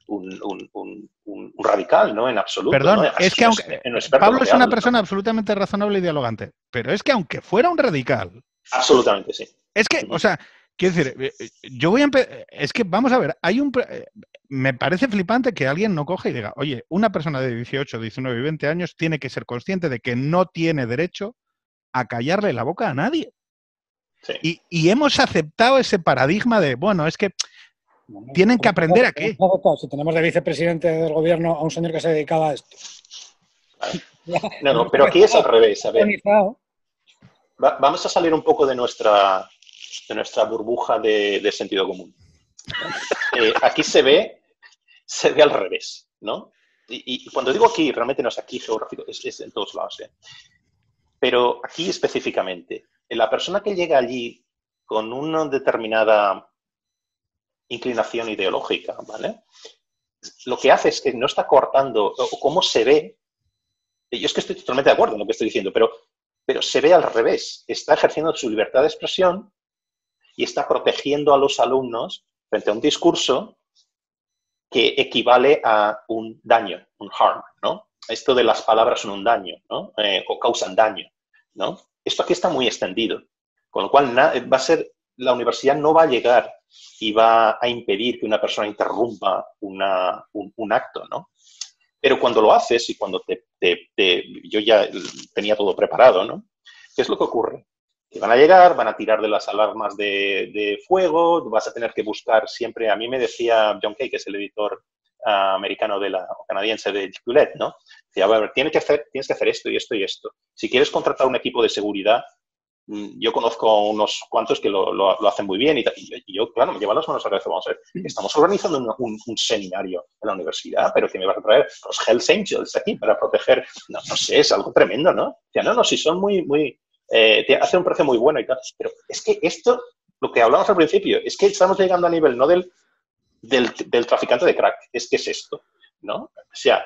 un radical, ¿no? En absoluto. Perdón, ¿no? es que aunque Pablo es una persona absolutamente razonable y dialogante, pero es que aunque fuera un radical... Absolutamente, sí. Es que, o sea, quiero decir, yo voy a empezar... Es que, vamos a ver, me parece flipante que alguien no coja y diga, oye, una persona de 18, 19 y 20 años tiene que ser consciente de que no tiene derecho a callarle la boca a nadie. Sí. Y hemos aceptado ese paradigma de, bueno, es que tienen que aprender a qué. Si tenemos de vicepresidente del gobierno a un señor que se dedicaba a esto. No, pero aquí es al revés. A ver, vamos a salir un poco de nuestra burbuja de sentido común. Aquí se ve al revés, ¿no? Y cuando digo aquí, realmente no es aquí geográfico, es en todos lados. Pero aquí específicamente, la persona que llega allí con una determinada inclinación ideológica, ¿vale? Lo que hace es que no está cortando, o cómo se ve, yo es que estoy totalmente de acuerdo en lo que estoy diciendo, pero se ve al revés. Está ejerciendo su libertad de expresión y está protegiendo a los alumnos frente a un discurso que equivale a un daño, un harm, ¿no? Esto de las palabras son un daño, ¿no? O causan daño, ¿no? Esto aquí está muy extendido, con lo cual la universidad no va a llegar y va a impedir que una persona interrumpa un acto, ¿no? Pero cuando lo haces y cuando yo ya tenía todo preparado, ¿no? ¿Qué es lo que ocurre? Que van a llegar, van a tirar de las alarmas de fuego, vas a tener que buscar siempre, a mí me decía John Kay, que es el editor americano canadiense de Gillette, ¿no? Decía, a ver, tienes que hacer esto y esto y esto. Si quieres contratar un equipo de seguridad, yo conozco unos cuantos que lo hacen muy bien y yo, claro, me llevan las manos a la cabeza. Vamos a ver, estamos organizando un seminario en la universidad, pero que me vas a traer los Hells Angels aquí para proteger, no sé, es algo tremendo, ¿no? O sea, no, si son muy hace un precio muy bueno y tal, pero es que esto, lo que hablamos al principio, es que estamos llegando a nivel no del traficante de crack, es que es esto, ¿no? O sea,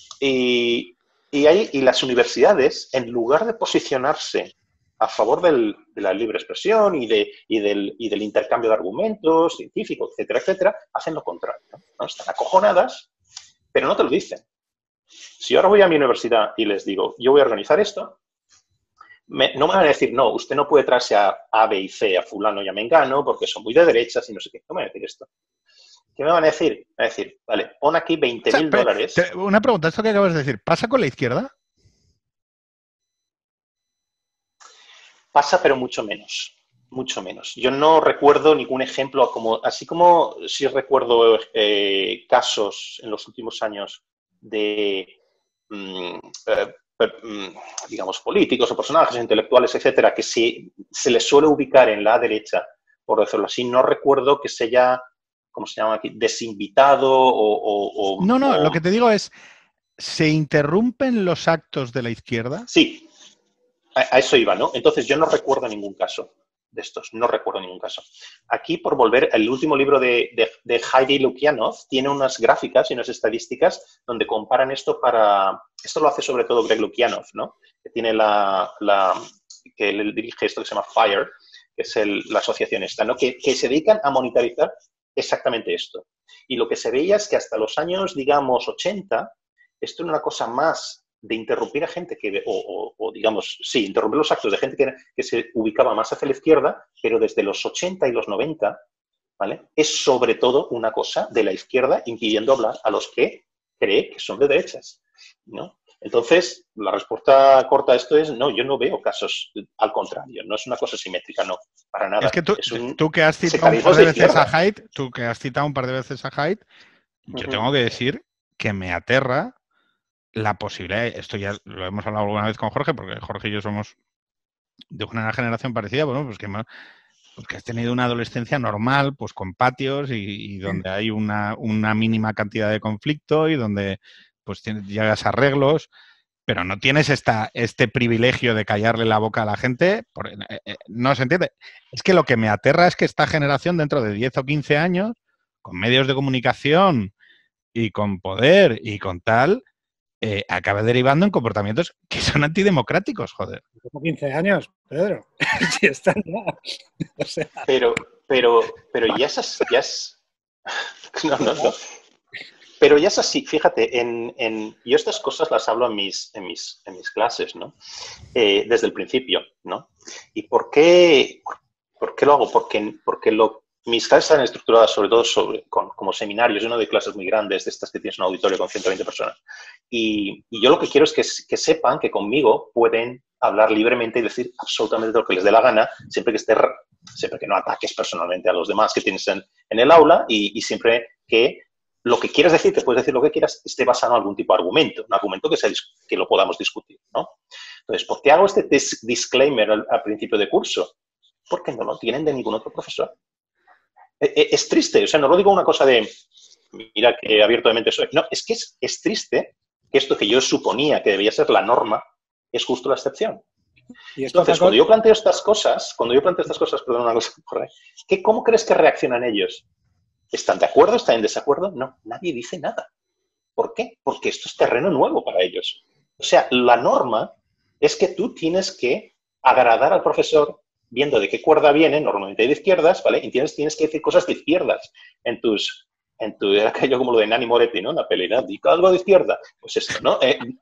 y las universidades, en lugar de posicionarse a favor de la libre expresión y del intercambio de argumentos científicos, etcétera, etcétera, hacen lo contrario, ¿no? Están acojonadas, pero no te lo dicen. Si ahora voy a mi universidad y les digo, yo voy a organizar esto, no me van a decir, no, usted no puede traerse a B y C, a fulano y a mengano, porque son muy de derechas y no sé qué. No me van a decir esto. ¿Qué me van a decir? Me van a decir, vale, pon aquí $20,000. Una pregunta, esto que acabas de decir, ¿pasa con la izquierda? Pasa, pero mucho menos. Mucho menos. Yo no recuerdo ningún ejemplo, así como sí recuerdo casos en los últimos años de digamos, políticos o personajes intelectuales, etcétera, que se les suele ubicar en la derecha, por decirlo así. No recuerdo que se haya, ¿cómo se llama aquí?, desinvitado o... No, lo que te digo es, ¿se interrumpen los actos de la izquierda? Sí, a eso iba, ¿no? Entonces, yo no recuerdo ningún caso de estos, no recuerdo ningún caso. Aquí, por volver, el último libro de Heidi Lukianoff tiene unas gráficas y unas estadísticas donde comparan esto Esto lo hace sobre todo Greg Lukianoff, ¿no? Que tiene que él dirige esto que se llama FIRE, que es la asociación esta, ¿no? Que se dedican a monitorizar exactamente esto. Y lo que se veía es que hasta los años, digamos, 80, esto era una cosa más de interrumpir a gente o digamos, sí, interrumpir los actos de gente que se ubicaba más hacia la izquierda, pero desde los 80 y los 90, ¿vale? Es sobre todo una cosa de la izquierda impidiendo hablar a los que cree que son de derechas, ¿no? Entonces, la respuesta corta a esto es no, yo no veo casos al contrario, no es una cosa simétrica, no, para nada. Es que tú que has citado un sectarismo par de de veces a izquierda. Haidt, tú que has citado un par de veces a Haidt, yo tengo que decir que me aterra la posibilidad, esto ya lo hemos hablado alguna vez con Jorge, porque Jorge y yo somos de una generación parecida, bueno, pues que has tenido una adolescencia normal, pues con patios y donde hay una mínima cantidad de conflicto y donde pues llegas a arreglos, pero no tienes este privilegio de callarle la boca a la gente, no se entiende. Es que lo que me aterra es que esta generación dentro de 10 o 15 años, con medios de comunicación y con poder y con tal, acaba derivando en comportamientos que son antidemocráticos, joder. Como 15 años, Pedro. Sí, están ya. O sea, Pero ya es... No. Pero ya es así, fíjate, yo estas cosas las hablo en mis clases, ¿no? Desde el principio, ¿no? ¿Y por qué lo hago? Porque mis clases están estructuradas sobre todo como seminarios. Yo no doy clases muy grandes, de estas que tienes un auditorio con 120 personas. Y yo lo que quiero es que sepan que conmigo pueden hablar libremente y decir absolutamente lo que les dé la gana, siempre que no ataques personalmente a los demás que tienes en el aula y siempre que lo que quieras decir, que puedes decir lo que quieras, esté basado en algún tipo de argumento, un argumento que lo podamos discutir, ¿no? Entonces, ¿por qué hago este disclaimer al principio de curso? Porque no lo tienen de ningún otro profesor. Es triste, o sea, no lo digo una cosa de, mira que abiertamente soy. No, es que es triste que esto que yo suponía que debía ser la norma es justo la excepción. Entonces, cuando yo planteo estas cosas, perdón, una cosa, Jorge, ¿cómo crees que reaccionan ellos? ¿Están de acuerdo? ¿Están en desacuerdo? No, nadie dice nada. ¿Por qué? Porque esto es terreno nuevo para ellos. O sea, la norma es que tú tienes que agradar al profesor viendo de qué cuerda viene, normalmente de izquierdas, ¿vale? Y tienes que decir cosas de izquierdas era aquello como lo de Nanni Moretti, ¿no? La peli, ¿no? Digo algo de izquierda. Pues esto, ¿no?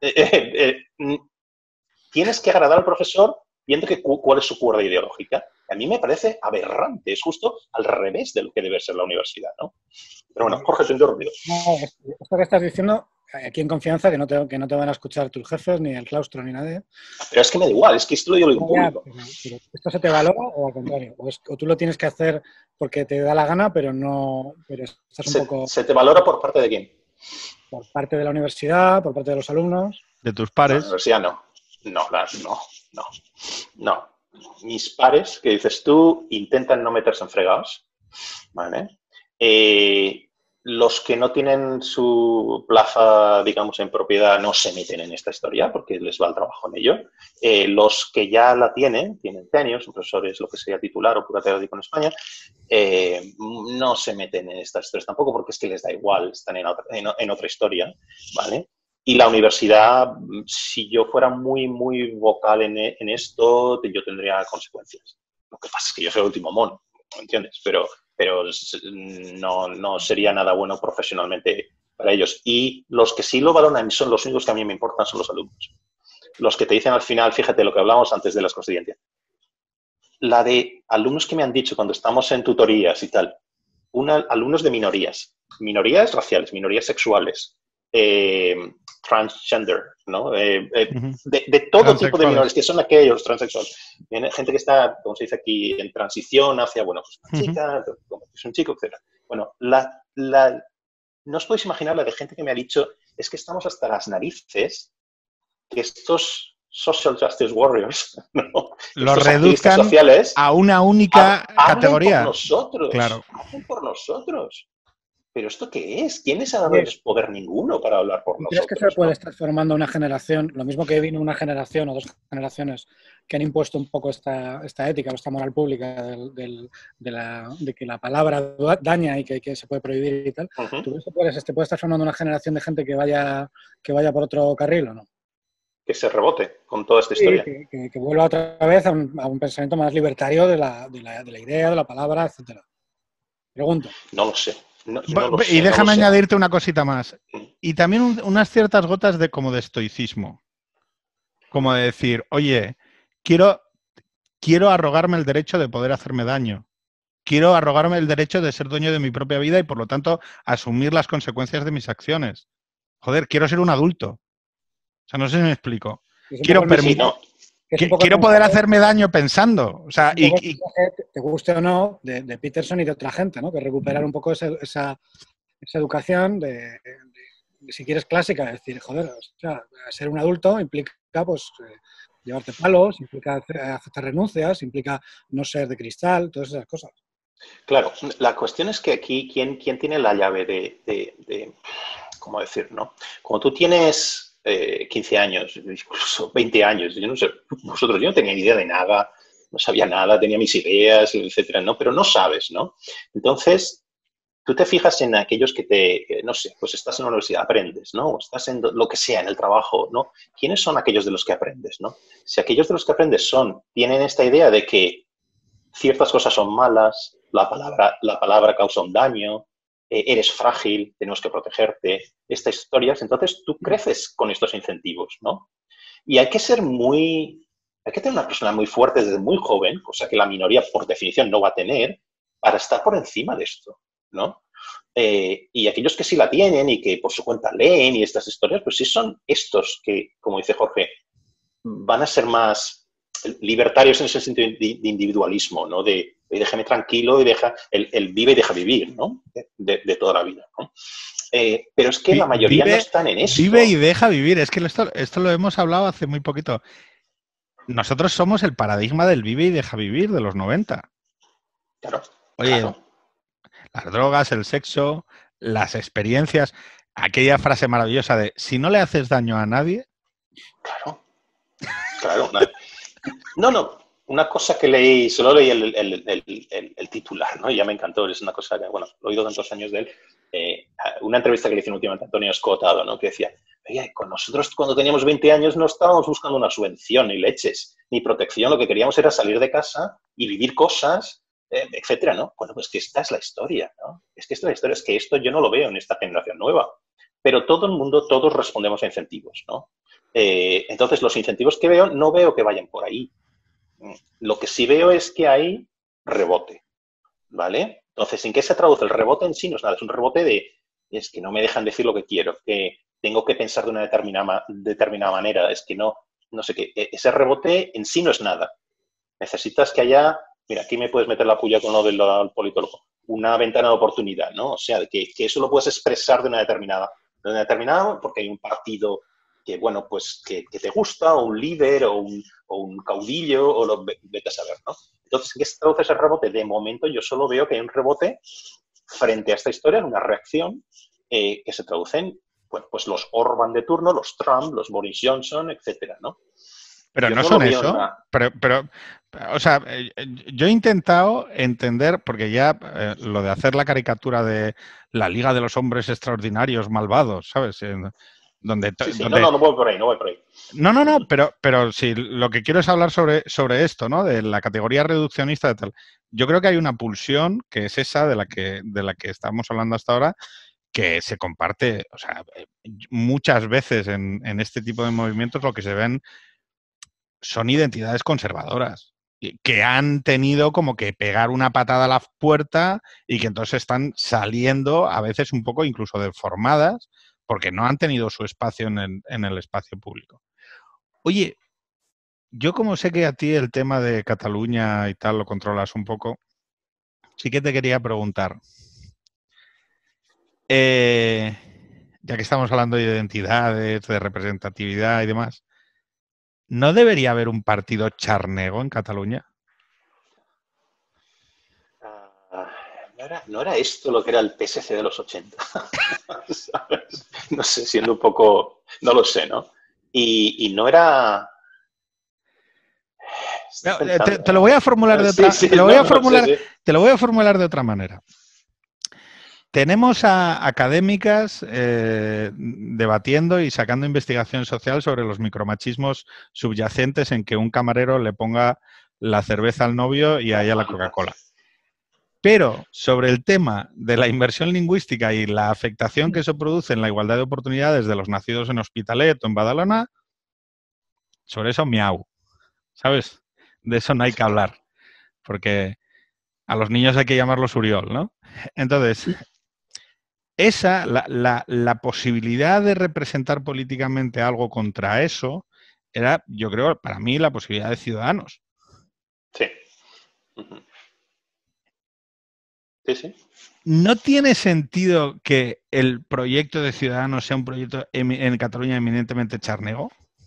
Tienes que agradar al profesor viendo cuál es su cuerda ideológica. A mí me parece aberrante, es justo al revés de lo que debe ser la universidad, ¿no? Pero bueno, Jorge, te he interrumpido. No, esto que estás diciendo, aquí en confianza, que no te van a escuchar tus jefes, ni el claustro, ni nadie. Pero es que me da igual, es que esto lo digo en público. Pero ¿esto se te valora o al contrario? O tú lo tienes que hacer porque te da la gana, pero estás un poco... ¿Se te valora por parte de quién? Por parte de la universidad, por parte de los alumnos. De tus pares. No, la universidad no. No. Mis pares, que dices tú, intentan no meterse en fregados, ¿vale? Los que no tienen su plaza, digamos, en propiedad no se meten en esta historia porque les va el trabajo en ello. Los que ya la tienen tenure, son profesores, lo que sería titular o catedrático en España, no se meten en estas historias tampoco porque es que les da igual, están en otra historia, ¿vale? Y la universidad, si yo fuera muy, muy vocal en esto, yo tendría consecuencias. Lo que pasa es que yo soy el último mono, ¿me entiendes? Pero no sería nada bueno profesionalmente para ellos. Y los que sí lo valoran son los únicos que a mí me importan, son los alumnos. Los que te dicen al final, fíjate lo que hablamos antes de las constituyentes. La de alumnos que me han dicho cuando estamos en tutorías y tal, alumnos de minorías raciales, minorías sexuales, transgender, ¿no? De todo tipo de minorías, que son aquellos transexuales. Gente que está, como se dice aquí, en transición hacia, bueno, pues una chica, es un chico, etc. Bueno, no os podéis imaginar la de gente que me ha dicho, es que estamos hasta las narices que estos social justice warriors, ¿no? Los reduzcan sociales, a una única categoría. Hablen por nosotros. Claro. Hablen por nosotros. ¿Pero esto qué es? ¿Quién les ha dado poder ninguno para hablar por nosotros? ¿Crees que se puede estar formando una generación, lo mismo que vino una generación o dos generaciones que han impuesto un poco esta ética o esta moral pública de que la palabra daña y que se puede prohibir y tal? ¿Tú crees que puede estar formando una generación de gente que vaya por otro carril o no? Que se rebote con toda esta historia. Que vuelva otra vez a un pensamiento más libertario de la idea, de la palabra, etcétera. Pregunto. No lo sé. Y déjame añadirte una cosita más. Y también unas ciertas gotas de estoicismo. como de decir, oye, quiero arrogarme el derecho de poder hacerme daño. Quiero arrogarme el derecho de ser dueño de mi propia vida y, por lo tanto, asumir las consecuencias de mis acciones. Joder, quiero ser un adulto. O sea, no sé si me explico. Quiero quiero poder hacerme daño pensando. O sea, te guste o no, de Peterson y de otra gente, ¿no? Que recuperar un poco esa educación si quieres clásica, es decir, joder, o sea, ser un adulto implica, pues, llevarte palos, implica aceptar renuncias, implica no ser de cristal, todas esas cosas. Claro, la cuestión es que aquí, ¿quién tiene la llave de ¿cómo decir, no? Como tú tienes 15 años, incluso 20 años, yo no sé, vosotros, yo no tenía ni idea de nada, no sabía nada, tenía mis ideas, etcétera, ¿no? Pero no sabes, ¿no? Entonces, tú te fijas en aquellos que no sé, pues estás en una universidad, aprendes, ¿no? O estás en lo que sea, en el trabajo, ¿no? ¿Quiénes son aquellos de los que aprendes, no? Si aquellos de los que aprendes tienen esta idea de que ciertas cosas son malas, la palabra causa un daño, eres frágil, tenemos que protegerte, estas historias, entonces tú creces con estos incentivos, ¿no? Y hay que tener una persona muy fuerte desde muy joven, cosa que la minoría por definición no va a tener, para estar por encima de esto, ¿no? Y aquellos que sí la tienen y que por su cuenta leen y estas historias, pues sí son estos que, como dice Jorge, van a ser más libertarios en ese sentido de individualismo, ¿no? De déjame tranquilo y el vive y deja vivir, ¿no? De toda la vida, ¿no? Pero es que la mayoría no están en eso. Vive y deja vivir. Es que esto lo hemos hablado hace muy poquito. Nosotros somos el paradigma del vive y deja vivir de los 90. Claro. Oye, claro. Las drogas, el sexo, las experiencias, aquella frase maravillosa de si no le haces daño a nadie. Claro. Claro. No. Una cosa que leí, solo leí el titular, ¿no? Y ya me encantó. Es una cosa que, bueno, lo he oído tantos años de él. Una entrevista que le hicieron últimamente a Antonio Escotado, ¿no? Que decía, oye, con nosotros cuando teníamos 20 años no estábamos buscando una subvención ni leches, ni protección. Lo que queríamos era salir de casa y vivir cosas, etcétera, ¿no? Bueno, pues que esta es la historia, ¿no? Es que esta es la historia. Es que esto yo no lo veo en esta generación nueva. Pero todo el mundo, todos respondemos a incentivos, ¿no? Entonces, los incentivos que veo, no veo que vayan por ahí. Lo que sí veo es que hay rebote, ¿vale? Entonces, ¿en qué se traduce? El rebote en sí no es nada, es un rebote es que no me dejan decir lo que quiero, que tengo que pensar de una determinada manera, es que no sé qué. Ese rebote en sí no es nada. Necesitas que haya, mira, aquí me puedes meter la puya con lo del politólogo, una ventana de oportunidad, ¿no? O sea, que eso lo puedes expresar de una determinada, porque hay un partido que, bueno, pues que te gusta, o un líder, o un caudillo, o vete a saber, ¿no? Entonces, ¿en qué se traduce ese rebote? De momento yo solo veo que hay un rebote frente a esta historia, una reacción que se traduce en, bueno, pues los Orban de turno, los Trump, los Boris Johnson, etcétera, ¿no? Pero yo no son eso. Pero, o sea, yo he intentado entender, porque ya lo de hacer la caricatura de la Liga de los Hombres Extraordinarios Malvados, ¿sabes? Donde, sí. No voy por ahí. No, pero sí, lo que quiero es hablar sobre esto, ¿no? De la categoría reduccionista de tal. Yo creo que hay una pulsión que es esa de la que estamos hablando hasta ahora, que se comparte, o sea, muchas veces en este tipo de movimientos lo que se ven son identidades conservadoras que han tenido como que pegar una patada a la puerta y que entonces están saliendo a veces un poco incluso deformadas porque no han tenido su espacio en el espacio público. Oye, yo como sé que a ti el tema de Cataluña y tal lo controlas un poco, sí que te quería preguntar, ya que estamos hablando de identidades, de representatividad y demás, ¿no debería haber un partido charnego en Cataluña? No era esto lo que era el PSC de los 80. ¿Sabes? No sé, siendo un poco... No lo sé, ¿no? Y no era... No, te lo voy a formular de otra te lo voy a formular de otra manera. Tenemos a académicas debatiendo y sacando investigación social sobre los micromachismos subyacentes en que un camarero le ponga la cerveza al novio y a ella la Coca-Cola. Pero sobre el tema de la inversión lingüística y la afectación que eso produce en la igualdad de oportunidades de los nacidos en Hospitalet o en Badalona, sobre eso miau, ¿sabes? De eso no hay que hablar, porque a los niños hay que llamarlos Uriol, ¿no? Entonces, la posibilidad de representar políticamente algo contra eso era, yo creo, para mí, la posibilidad de Ciudadanos. Sí. Sí, sí. ¿No tiene sentido que el proyecto de Ciudadanos sea un proyecto en Cataluña eminentemente charnego?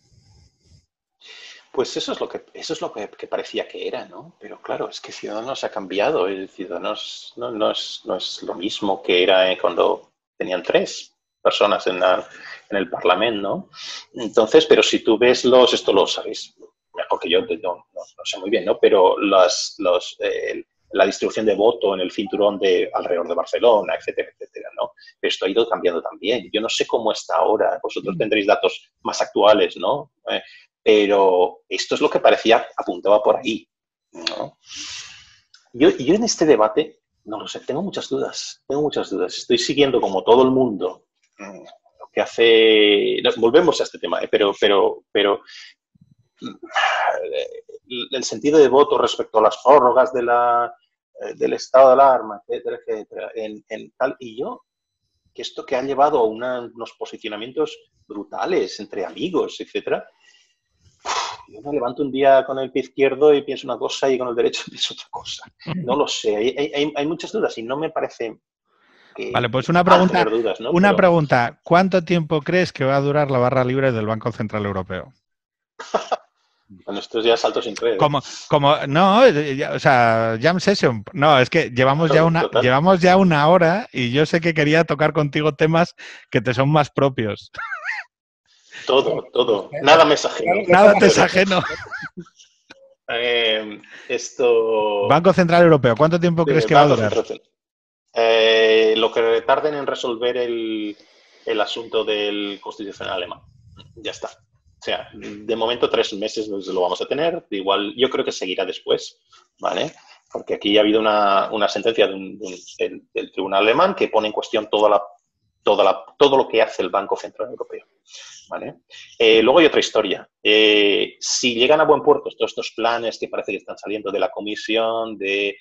Pues eso es lo que parecía que era, ¿no? Pero claro, es que Ciudadanos ha cambiado. El Ciudadanos no es lo mismo que era cuando tenían 3 personas en el Parlamento, ¿no? Entonces, pero si tú ves esto lo sabéis mejor que yo, no sé muy bien, ¿no? Pero la distribución de voto en el cinturón de alrededor de Barcelona, etcétera, etcétera, ¿no? Pero esto ha ido cambiando también. Yo no sé cómo está ahora. Vosotros tendréis datos más actuales, ¿no? Pero esto es lo que parecía, apuntaba por ahí, ¿no? Yo en este debate, no lo sé, tengo muchas dudas. Estoy siguiendo como todo el mundo lo que hace... Volvemos a este tema, pero el sentido de voto respecto a las prórrogas del estado de alarma, etcétera, etcétera, y yo, que esto que ha llevado a unos posicionamientos brutales entre amigos, etcétera. Yo me levanto un día con el pie izquierdo y pienso una cosa y con el derecho pienso otra cosa. No lo sé, hay muchas dudas y no me parece que vale, pues una pregunta, tener dudas, ¿no? pregunta. ¿Cuánto tiempo crees que va a durar la barra libre del Banco Central Europeo? Bueno, esto ya salto sin creer. No, o sea, jam session. No, es que llevamos ya una hora y yo sé que quería tocar contigo temas que te son más propios. Todo. Nada me es ajeno. Nada te es ajeno. Banco Central Europeo, ¿cuánto tiempo crees que va a durar? Lo que tarden en resolver el asunto del Constitucional alemán. Ya está. O sea, de momento 3 meses lo vamos a tener. Igual, yo creo que seguirá después, ¿vale? Porque aquí ha habido una sentencia del Tribunal Alemán que pone en cuestión todo lo que hace el Banco Central Europeo, ¿vale? Luego hay otra historia. Si llegan a buen puerto todos estos planes que parece que están saliendo de la Comisión, del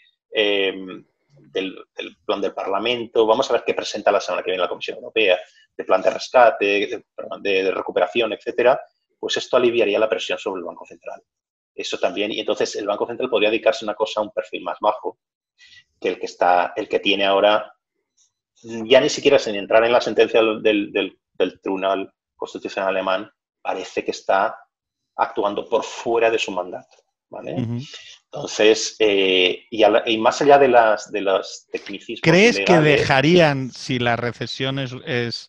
plan del Parlamento, vamos a ver qué presenta la semana que viene la Comisión Europea, de plan de rescate, de recuperación, etcétera, pues esto aliviaría la presión sobre el Banco Central. Eso también, y entonces el Banco Central podría dedicarse a una cosa, a un perfil más bajo que el que tiene ahora, ya ni siquiera sin entrar en la sentencia del Tribunal Constitucional Alemán, parece que está actuando por fuera de su mandato, ¿vale? Entonces, y más allá de los tecnicismos ¿crees legales, que dejarían, si la recesión es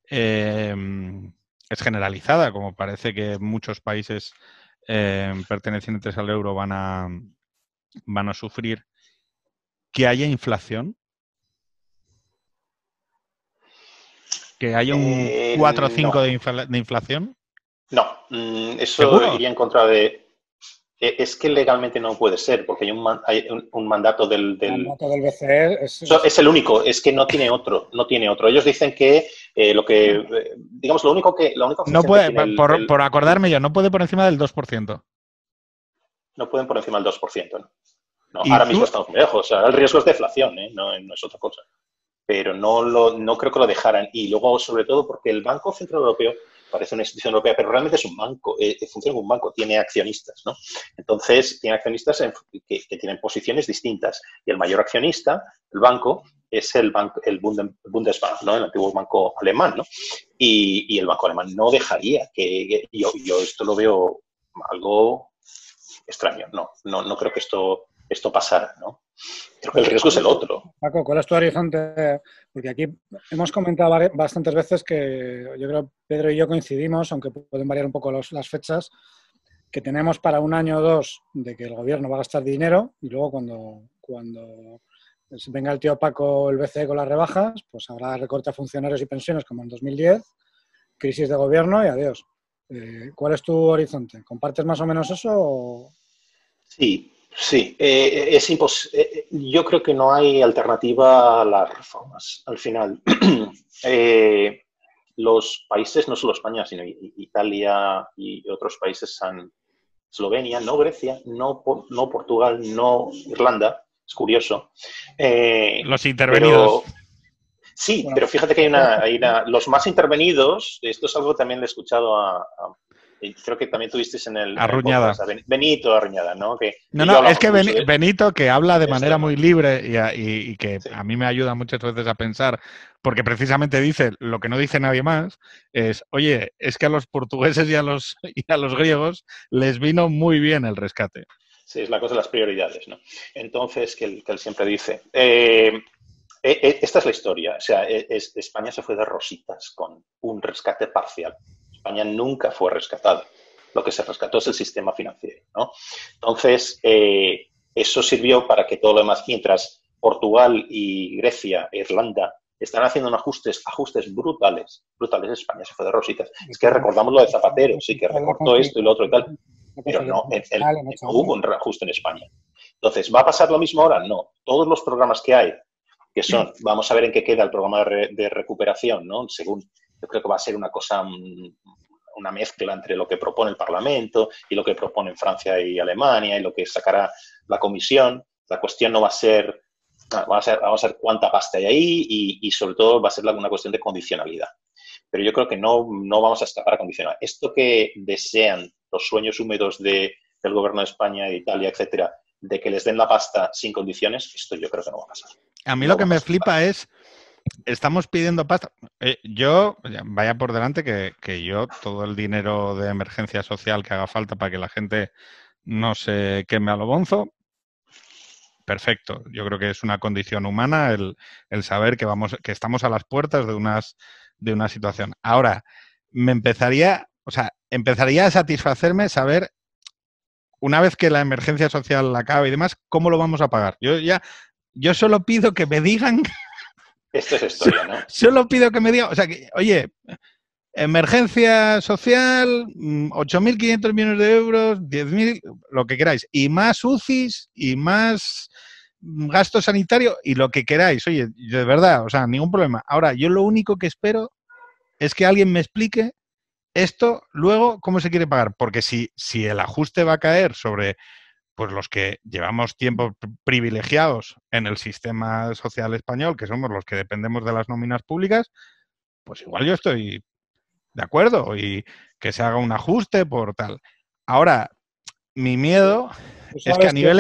generalizada, como parece que muchos países pertenecientes al euro van a sufrir, que haya inflación? ¿Que haya un 4 o 5 no. de inflación? No, eso ¿Seguro? iría en contra de... Es que legalmente no puede ser, porque hay un mandato del... El mandato del BCE es el único, es que no tiene otro. Ellos dicen que digamos, lo único que... No puede, por acordarme yo, no puede por encima del 2%. No pueden por encima del 2%, ¿no? No, ahora mismo estamos muy lejos. O sea, el riesgo es deflación, ¿eh? No es otra cosa. Pero no creo que lo dejaran. Y luego, sobre todo, porque el Banco Central Europeo parece una institución europea, pero realmente es un banco, funciona como un banco, tiene accionistas, ¿no? Entonces, tiene accionistas que tienen posiciones distintas. Y el mayor accionista, el banco, es el Bundesbank, ¿no? El antiguo banco alemán, ¿no? Y el banco alemán no dejaría que... Yo esto lo veo algo extraño. No creo que esto pasara, ¿no? Creo que el riesgo es el otro. Paco, ¿cuál es tu horizonte? Porque aquí hemos comentado bastantes veces que yo creo que Pedro y yo coincidimos, aunque pueden variar un poco las fechas, que tenemos para 1 año o 2 de que el gobierno va a gastar dinero y luego cuando venga el tío Paco, el BCE con las rebajas, pues habrá recorte a funcionarios y pensiones como en 2010, crisis de gobierno y adiós. ¿Cuál es tu horizonte? ¿Compartes más o menos eso? O... Sí. Es imposible. Yo creo que no hay alternativa a las reformas. Al final, los países, no solo España, sino Italia y otros países, Eslovenia, no Grecia, no Portugal, no Irlanda, es curioso. Los intervenidos. Sí, pero fíjate que los más intervenidos, esto es algo que también le he escuchado creo que también tuvisteis en el Arruñada. podcast, Benito Arruñada, ¿no? No, es que Benito, que habla de manera muy libre y que sí. a mí me ayuda muchas veces a pensar, porque precisamente dice, lo que no dice nadie más, es, oye, es que a los portugueses y a los griegos les vino muy bien el rescate. Sí, es la cosa de las prioridades, ¿no? Entonces, que él siempre dice... esta es la historia. O sea, España se fue de rositas con un rescate parcial. España nunca fue rescatada. Lo que se rescató es el sistema financiero, ¿no? Entonces, eso sirvió para que todo lo demás, mientras Portugal y Grecia e Irlanda están haciendo ajustes brutales, España se fue de rositas. Es que recordamos lo de Zapatero, sí, que recortó esto y lo otro y tal, pero no hubo un reajuste en España. Entonces, ¿va a pasar lo mismo ahora? No. Todos los programas que hay, que son, vamos a ver en qué queda el programa de recuperación, ¿no? Según, yo creo que va a ser una cosa, una mezcla entre lo que propone el Parlamento y lo que proponen Francia y Alemania y lo que sacará la Comisión. La cuestión no va a ser, vamos a ver cuánta pasta hay ahí y sobre todo va a ser una cuestión de condicionalidad. Pero yo creo que no vamos a escapar a condicionar. Esto que desean los sueños húmedos del gobierno de España, de Italia, etcétera, de que les den la pasta sin condiciones, esto yo creo que no va a pasar. A mí lo que me flipa es, estamos pidiendo pasta. Yo, vaya por delante que yo, todo el dinero de emergencia social que haga falta para que la gente no se queme a lo bonzo, perfecto. Yo creo que es una condición humana el saber que estamos a las puertas de una situación. Ahora, empezaría a satisfacerme saber, una vez que la emergencia social acabe y demás, cómo lo vamos a pagar. Yo solo pido que me digan... Esto es historia, ¿no? Solo pido que me digan... O sea, que, oye, emergencia social, 8.500 millones de euros, 10.000, lo que queráis. Y más UCIs y más gasto sanitario y lo que queráis. Oye, de verdad, o sea, ningún problema. Ahora, yo lo único que espero es que alguien me explique esto luego cómo se quiere pagar. Porque si el ajuste va a caer sobre... pues los que llevamos tiempo privilegiados en el sistema social español, que somos los que dependemos de las nóminas públicas, pues igual yo estoy de acuerdo y que se haga un ajuste por tal. Ahora, mi miedo es que a nivel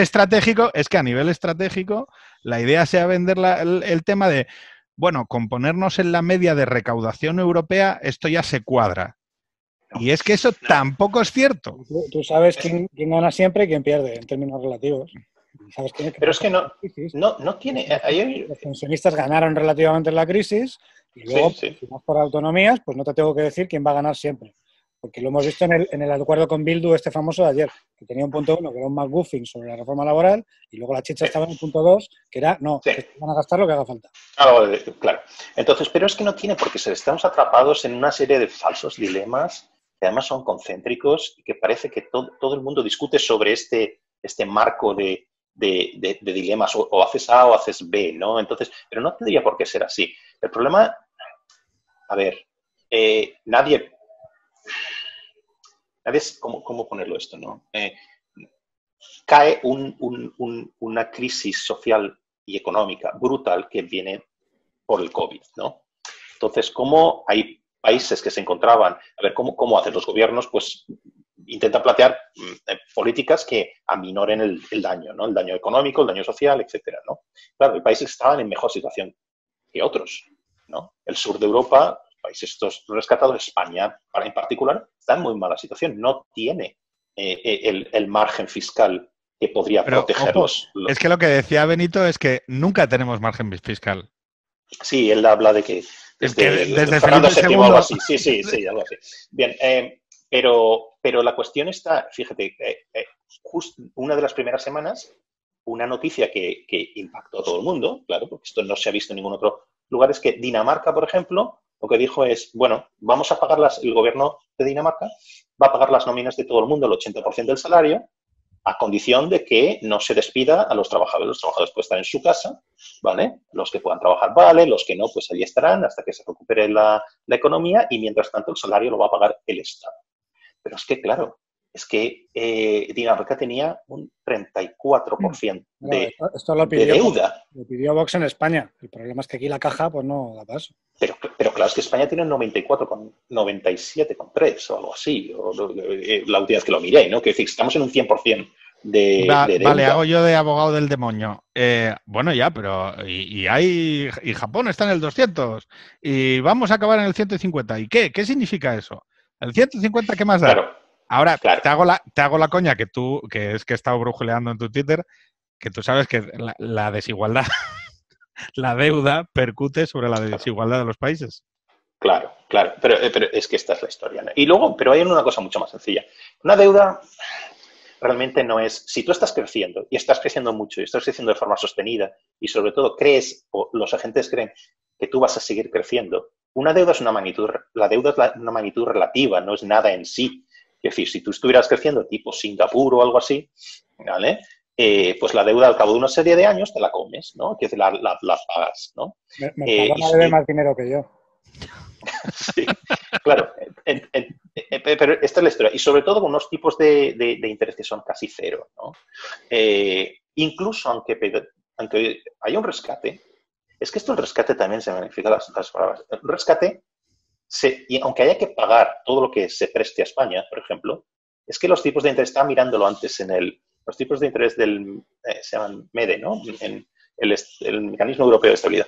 estratégico, la idea sea vender el tema de, bueno, con ponernos en la media de recaudación europea, esto ya se cuadra. Y es que eso tampoco es cierto. Tú sabes quién gana siempre y quién pierde en términos relativos. ¿Sabes quién es? Pero es que no tiene... Los pensionistas ganaron relativamente en la crisis y luego, si vas por autonomías, pues no te tengo que decir quién va a ganar siempre. Porque lo hemos visto en el acuerdo con Bildu, este famoso de ayer, que tenía un punto 1, que era un McGuffin sobre la reforma laboral, y luego la chicha estaba en el punto 2, que era, van a gastar lo que haga falta. Claro. Entonces, pero es que no tiene, porque estamos atrapados en una serie de falsos dilemas que además son concéntricos y que parece que todo el mundo discute sobre este marco de dilemas, o haces A o haces B, ¿no? Entonces, pero no tendría por qué ser así. El problema, a ver, nadie es, ¿cómo ponerlo esto, no? Cae una crisis social y económica brutal que viene por el COVID, ¿no? Entonces, ¿cómo hay países que se encontraban, a ver, ¿cómo hacen los gobiernos? Pues intentan plantear políticas que aminoren el daño, ¿no? El daño económico, el daño social, etcétera, ¿no? Claro, hay países que estaban en mejor situación que otros, ¿no? El sur de Europa, países estos rescatados, España en particular, está en muy mala situación, no tiene el margen fiscal que podría protegerlos. Es que lo que decía Benito es que nunca tenemos margen fiscal. Sí, él habla de que desde Fernando Felipe VII II. algo así. Sí, algo así. Bien, pero la cuestión está, fíjate, una de las primeras semanas, una noticia que impactó a todo el mundo, claro, porque esto no se ha visto en ningún otro lugar, es que Dinamarca, por ejemplo, lo que dijo es, bueno, vamos a pagar el gobierno de Dinamarca va a pagar las nóminas de todo el mundo, el 80% del salario, a condición de que no se despida a los trabajadores. Los trabajadores pueden estar en su casa, ¿vale? Los que puedan trabajar, vale, los que no, pues allí estarán hasta que se recupere la economía y mientras tanto el salario lo va a pagar el Estado. Pero es que, claro, es que Dinamarca tenía un 34% esto lo de deuda. Lo pidió Vox en España. El problema es que aquí la caja pues no da paso. Pero claro, es que España tiene 97,3 o algo así, o la última vez que lo miré, ¿no? Que es decir, estamos en un 100% de deuda. Vale, hago yo de abogado del demonio. Bueno, ya, pero y Japón está en el 200 y vamos a acabar en el 150. ¿Y qué? ¿Qué significa eso? ¿El 150 qué más da? Claro, ahora, claro. te hago la coña que es que he estado brujuleando en tu Twitter, que tú sabes que la desigualdad, la deuda percute sobre la desigualdad de los países. Claro, pero es que esta es la historia, ¿no? Y luego, pero hay una cosa mucho más sencilla. Una deuda realmente no es, si tú estás creciendo y estás creciendo mucho y estás creciendo de forma sostenida y sobre todo crees, o los agentes creen que tú vas a seguir creciendo, una deuda es una magnitud, la deuda es una magnitud relativa, no es nada en sí. Es decir, si tú estuvieras creciendo tipo Singapur o algo así, ¿vale? Pues la deuda al cabo de una serie de años te la comes, ¿no? Que la pagas, ¿no? Mercadona debe más dinero que yo. Sí, claro, pero esta es la historia. Y sobre todo con unos tipos de interés que son casi cero, ¿no? Incluso aunque haya un rescate, es que esto el rescate también se magnifica las palabras. Un rescate, y aunque haya que pagar todo lo que se preste a España, por ejemplo, es que los tipos de interés, estaba mirándolo antes los tipos de interés se llaman MEDE, ¿no? En el Mecanismo Europeo de Estabilidad.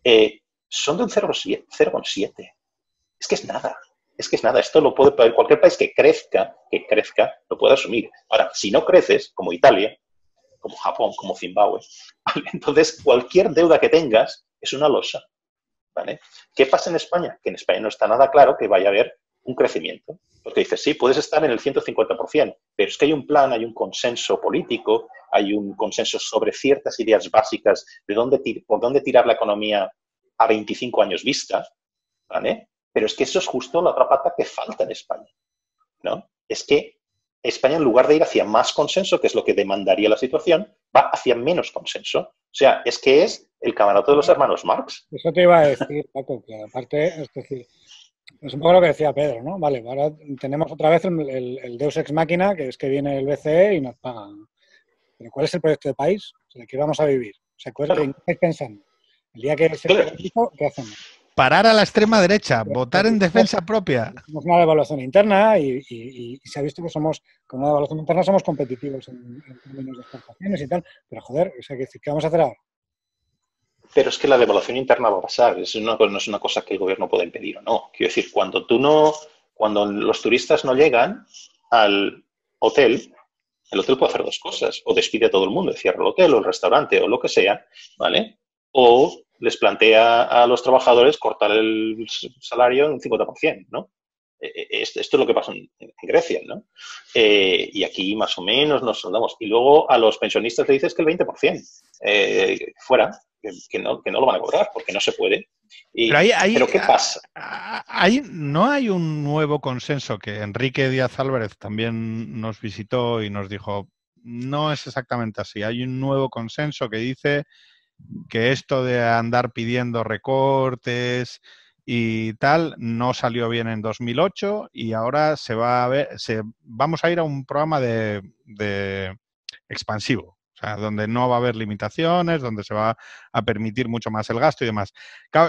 Son de un 0,7. Es que es nada. Esto lo puede pagar cualquier país que crezca, lo puede asumir. Ahora, si no creces, como Italia, como Japón, como Zimbabue, ¿vale? Entonces cualquier deuda que tengas es una losa, ¿vale? ¿Qué pasa en España? Que en España no está nada claro que vaya a haber un crecimiento. Porque dices, sí, puedes estar en el 150%, pero es que hay un plan, hay un consenso político, hay un consenso sobre ciertas ideas básicas de por dónde tirar la economía a 25 años vista, ¿vale? Pero es que eso es justo la otra pata que falta en España, ¿no? Es que España, en lugar de ir hacia más consenso, que es lo que demandaría la situación, va hacia menos consenso. O sea, es que es el camarote de los hermanos Marx. Eso te iba a decir, Paco, que aparte, es decir, es un poco lo que decía Pedro, ¿no? Vale, ahora tenemos otra vez el Deus Ex Machina, que es que viene el BCE y nos pagan. Pero ¿cuál es el proyecto de país? O sea, ¿qué vamos a vivir? O sea, ¿qué estáis pensando? El día que se ¿qué hacemos? Parar a la extrema derecha, votar en defensa propia. Tenemos una devaluación interna y se ha visto que con una devaluación interna somos competitivos en términos de exportaciones y tal. Pero joder, o sea, ¿qué vamos a hacer ahora? Pero es que la devaluación interna va a pasar. No es una cosa que el gobierno pueda impedir o no. Quiero decir, cuando los turistas no llegan al hotel, el hotel puede hacer dos cosas. O despide a todo el mundo, cierra el hotel o el restaurante o lo que sea, ¿vale? O les plantea a los trabajadores cortar el salario en un 50%, ¿no? Esto es lo que pasa en Grecia, ¿no? Y aquí más o menos nos soldamos. Y luego a los pensionistas le dices que el 20% fuera, que no lo van a cobrar porque no se puede. Pero ¿qué pasa? ¿No hay un nuevo consenso que Enrique Díaz Álvarez también nos visitó y nos dijo, no es exactamente así? Hay un nuevo consenso que dice que esto de andar pidiendo recortes y tal no salió bien en 2008 y ahora vamos a ir a un programa de expansivo, o sea, donde no va a haber limitaciones, donde se va a permitir mucho más el gasto y demás. Claro,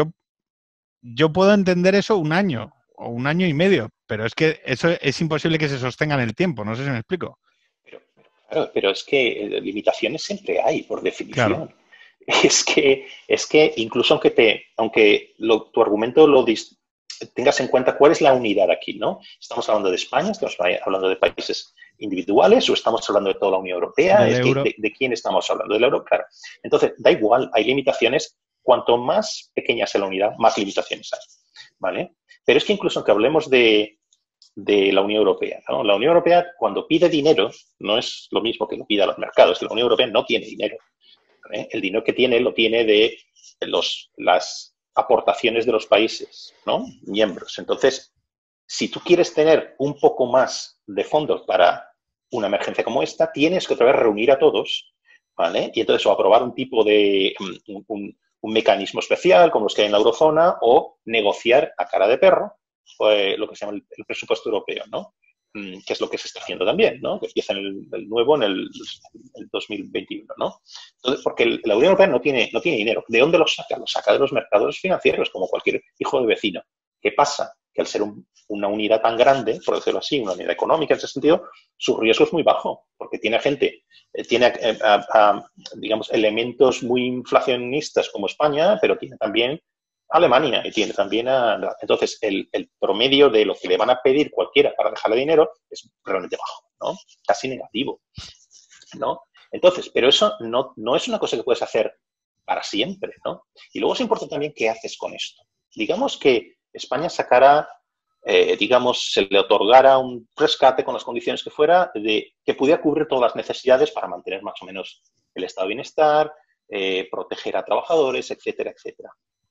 yo puedo entender eso un año o un año y medio, pero es que eso es imposible que se sostenga en el tiempo, no sé si me explico. Pero es que limitaciones siempre hay, por definición. Claro. Es que incluso aunque tu argumento tengas en cuenta cuál es la unidad aquí, ¿no? ¿Estamos hablando de España? ¿Estamos hablando de países individuales o estamos hablando de toda la Unión Europea? ¿De quién estamos hablando? ¿Del euro? Claro. Entonces, da igual, hay limitaciones. Cuanto más pequeña sea la unidad, más limitaciones hay, ¿vale? Pero es que incluso aunque hablemos de la Unión Europea, ¿no? La Unión Europea, cuando pide dinero, no es lo mismo que lo pida a los mercados. La Unión Europea no tiene dinero. El dinero que tiene lo tiene de las aportaciones de los países, ¿no? Miembros. Entonces, si tú quieres tener un poco más de fondos para una emergencia como esta, tienes que otra vez reunir a todos, ¿vale? Y entonces o aprobar un tipo de, un mecanismo especial como los que hay en la eurozona o negociar a cara de perro lo que se llama el presupuesto europeo, ¿no? Que es lo que se está haciendo también, ¿no? Que empieza el nuevo en el 2021, ¿no? Entonces, porque la Unión Europea no tiene dinero. ¿De dónde lo saca? Lo saca de los mercados financieros, como cualquier hijo de vecino. ¿Qué pasa? Que al ser una unidad tan grande, por decirlo así, una unidad económica en ese sentido, su riesgo es muy bajo, porque tiene gente, digamos, elementos muy inflacionistas como España, pero tiene también Alemania y tiene también entonces el promedio de lo que le van a pedir cualquiera para dejarle dinero es realmente bajo, ¿no? Casi negativo, ¿no? Entonces, pero eso no es una cosa que puedes hacer para siempre, ¿no? Y luego es importante también qué haces con esto. Digamos que España sacara, digamos, se le otorgara un rescate con las condiciones que fuera, que pudiera cubrir todas las necesidades para mantener más o menos el estado de bienestar, proteger a trabajadores, etcétera, etcétera.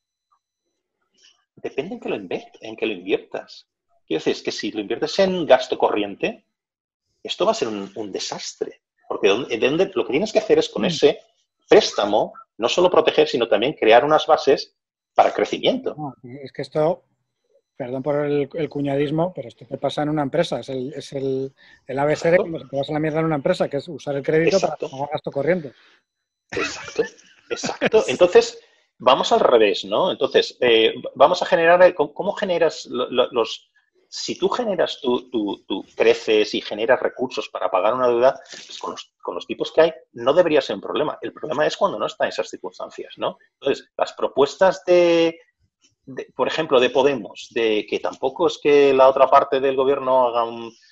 Depende en que lo inviertas. Quiero decir, es que si lo inviertes en gasto corriente, esto va a ser un desastre. Porque lo que tienes que hacer es con ese préstamo, no solo proteger, sino también crear unas bases para crecimiento. No, es que esto, perdón por el cuñadismo, pero esto te pasa en una empresa. Es el ABC de cuando te vas a la mierda en una empresa, que es usar el crédito para pagar gasto corriente. Exacto. Entonces, vamos al revés, ¿no? Entonces, vamos a generar, ¿cómo generas si tú generas, tú creces y generas recursos para pagar una deuda, pues con los tipos que hay, no debería ser un problema. El problema es cuando no está en esas circunstancias, ¿no? Entonces, las propuestas por ejemplo, de Podemos, de que tampoco es que la otra parte del gobierno haga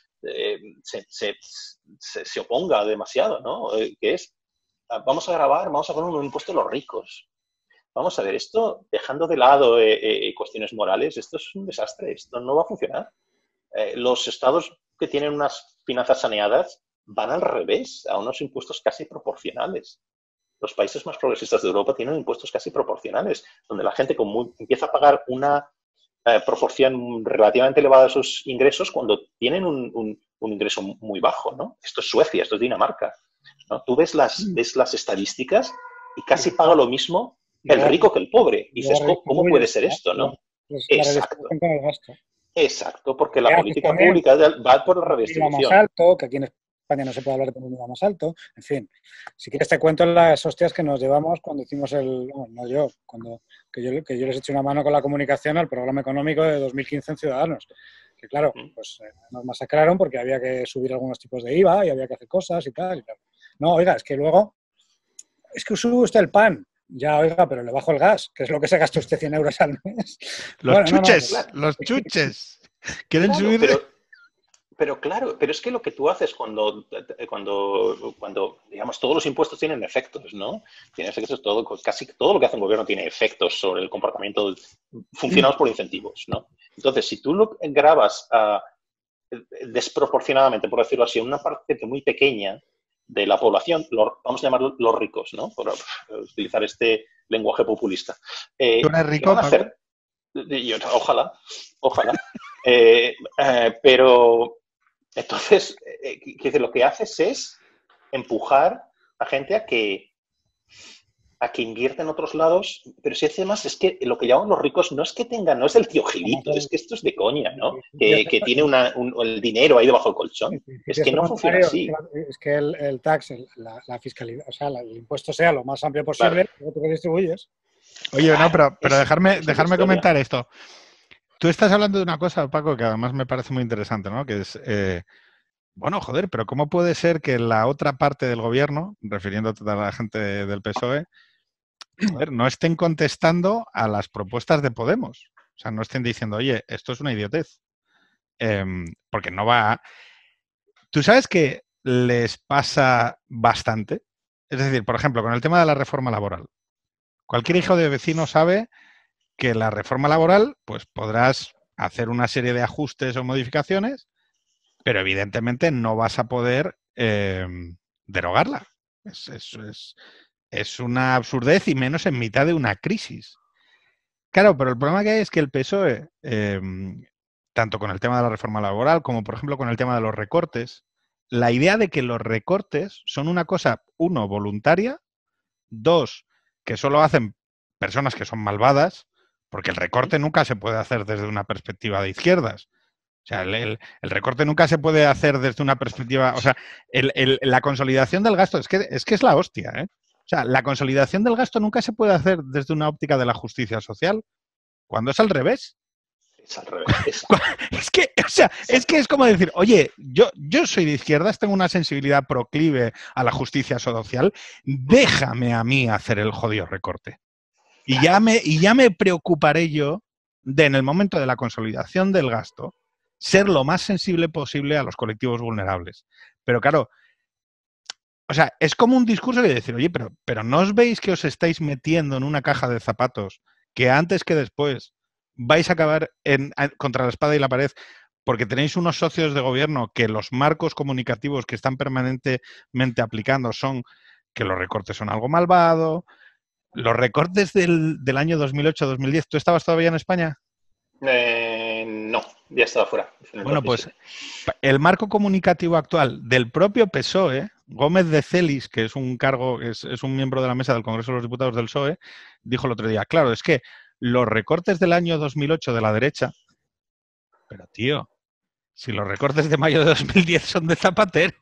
se oponga demasiado, ¿no? Que es, vamos a poner un impuesto a los ricos. Vamos a ver, esto, dejando de lado cuestiones morales, esto es un desastre, esto no va a funcionar. Los estados que tienen unas finanzas saneadas van al revés, a unos impuestos casi proporcionales. Los países más progresistas de Europa tienen impuestos casi proporcionales, donde la gente empieza a pagar una proporción relativamente elevada de sus ingresos cuando tienen un ingreso muy bajo, ¿no? Esto es Suecia, esto es Dinamarca, ¿no? Tú ves las estadísticas y casi paga lo mismo el rico que el pobre. Y dices, ¿cómo puede ser esto, no? Exacto, porque la política pública va por la redistribución. Más alto, que aquí en España no se puede hablar de un mínimo más alto. En fin, si quieres te cuento las hostias que nos llevamos cuando hicimos que yo les eché una mano con la comunicación al programa económico de 2015 en Ciudadanos. Que claro, pues nos masacraron porque había que subir algunos tipos de IVA y había que hacer cosas y tal. No, oiga, es que luego, es que sube usted el pan. Ya, oiga, pero le bajo el gas, que es lo que se gasta usted 100 euros al mes. Los chuches. ¿Quieren subir? Pero claro, pero es que lo que tú haces cuando digamos, todos los impuestos tienen efectos, ¿no? Tienen efectos, casi todo lo que hace un gobierno tiene efectos sobre el comportamiento funcionados por incentivos, ¿no? Entonces, si tú lo grabas desproporcionadamente, por decirlo así, una parte muy pequeña de la población, vamos a llamarlo los ricos, ¿no? Por utilizar este lenguaje populista. ¿Tú eres rico, Paco? Ojalá. Pero entonces, lo que haces es empujar a gente a que invierta en otros lados, pero si además es que lo que llaman los ricos no es que tengan, no es el tío Gilito, es que esto es de coña, ¿no? Que tiene el dinero ahí debajo del colchón. Es que no funciona así. Es que el tax, la fiscalidad, o sea, el impuesto sea lo más amplio posible, claro. Tú que distribuyes. Oye, no, pero dejarme comentar esto. Tú estás hablando de una cosa, Paco, que además me parece muy interesante, ¿no? Que es, bueno, joder, pero ¿cómo puede ser que la otra parte del gobierno, refiriéndote a la gente del PSOE, joder, no estén contestando a las propuestas de Podemos? O sea, no estén diciendo, oye, esto es una idiotez. Porque no va... ¿Tú sabes que les pasa bastante? Es decir, por ejemplo, con el tema de la reforma laboral. Cualquier hijo de vecino sabe que la reforma laboral, pues podrás hacer una serie de ajustes o modificaciones, pero evidentemente no vas a poder derogarla. Es una absurdez y menos en mitad de una crisis. Claro, pero el problema que hay es que el PSOE, tanto con el tema de la reforma laboral como, por ejemplo, con el tema de los recortes, la idea de que los recortes son una cosa, uno, voluntaria, dos, que solo hacen personas que son malvadas, porque el recorte nunca se puede hacer desde una perspectiva de izquierdas. O sea, el recorte nunca se puede hacer desde una perspectiva... O sea, la consolidación del gasto es que es la hostia, ¿eh? O sea, la consolidación del gasto nunca se puede hacer desde una óptica de la justicia social, cuando es al revés. Es al revés. Es que, o sea, es que es como decir, oye, yo soy de izquierdas, tengo una sensibilidad proclive a la justicia social, déjame a mí hacer el jodido recorte. Y ya me preocuparé yo de, en el momento de la consolidación del gasto, ser lo más sensible posible a los colectivos vulnerables. Pero claro, o sea, es como un discurso de decir, oye, pero ¿no os veis que os estáis metiendo en una caja de zapatos que antes que después vais a acabar contra la espada y la pared porque tenéis unos socios de gobierno que los marcos comunicativos que están permanentemente aplicando son que los recortes son algo malvado? Los recortes del año 2008-2010, ¿tú estabas todavía en España? No, ya estaba fuera. Bueno, pues el marco comunicativo actual del propio PSOE, Gómez de Celis, que es un cargo, es un miembro de la mesa del Congreso de los Diputados del PSOE, dijo el otro día, claro, es que los recortes del año 2008 de la derecha, pero tío, si los recortes de mayo de 2010 son de Zapatero.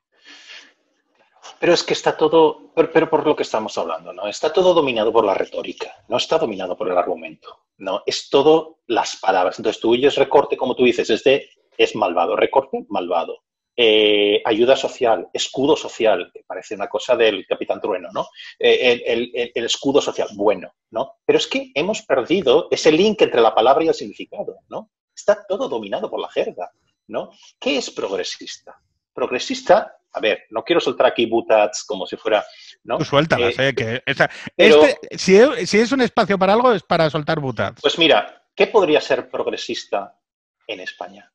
Pero es que está todo, pero por lo que estamos hablando, ¿no? Está todo dominado por la retórica, no está dominado por el argumento, ¿no? Es todo las palabras. Entonces tú oyes recorte, como tú dices, es malvado, recorte, malvado. Ayuda social, escudo social, que parece una cosa del Capitán Trueno, ¿no? El escudo social, bueno, ¿no? Pero es que hemos perdido ese link entre la palabra y el significado, ¿no? Está todo dominado por la jerga, ¿no? ¿Qué es progresista? Progresista, a ver, no quiero soltar aquí butats como si fuera, ¿no? Tú suéltalas, que pero, si es un espacio para algo, es para soltar butats. Pues mira, ¿qué podría ser progresista en España?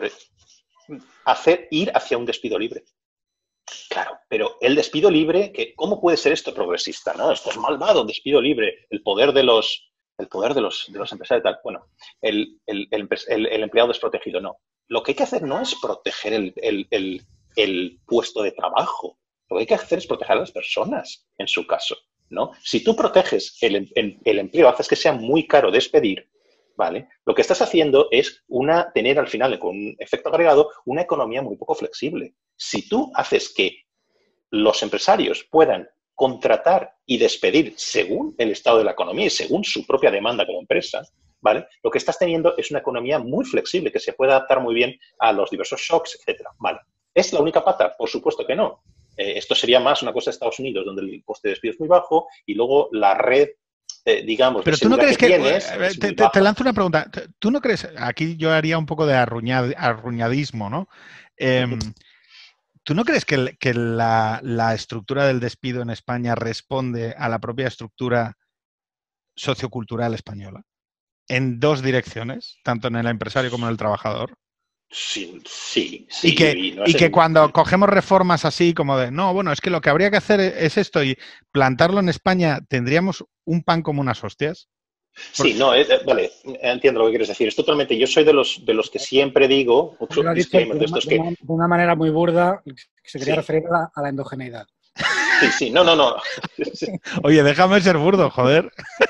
Ir hacia un despido libre. Claro, pero el despido libre, ¿cómo puede ser esto progresista? ¿No? Esto es malvado, despido libre, el poder de los empresarios tal. Bueno, el empleado desprotegido, no. Lo que hay que hacer no es proteger el puesto de trabajo. Lo que hay que hacer es proteger a las personas, en su caso, ¿no? Si tú proteges el empleo, haces que sea muy caro despedir, ¿vale? Lo que estás haciendo es tener al final, con un efecto agregado, una economía muy poco flexible. Si tú haces que los empresarios puedan contratar y despedir según el estado de la economía y según su propia demanda como empresa, ¿vale? Lo que estás teniendo es una economía muy flexible que se puede adaptar muy bien a los diversos shocks, etcétera. ¿Vale? ¿Es la única pata? Por supuesto que no. Esto sería más una cosa de Estados Unidos, donde el coste de despido es muy bajo y luego la red, digamos, pero tú no crees te lanzo una pregunta. ¿Tú no crees? Aquí yo haría un poco de arruñadismo, ¿no? ¿Tú no crees que la estructura del despido en España responde a la propia estructura sociocultural española? En dos direcciones, tanto en el empresario como en el trabajador. Sí. Y que cuando cogemos reformas así como de, no, bueno, es que lo que habría que hacer es esto y plantarlo en España, ¿tendríamos un pan como unas hostias? Sí, no, vale, entiendo lo que quieres decir. Es totalmente, yo soy de los que siempre digo, otro disclaimer de estos que... De una manera muy burda, se quería referir a la endogeneidad. Sí, no. Oye, déjame ser burdo, joder.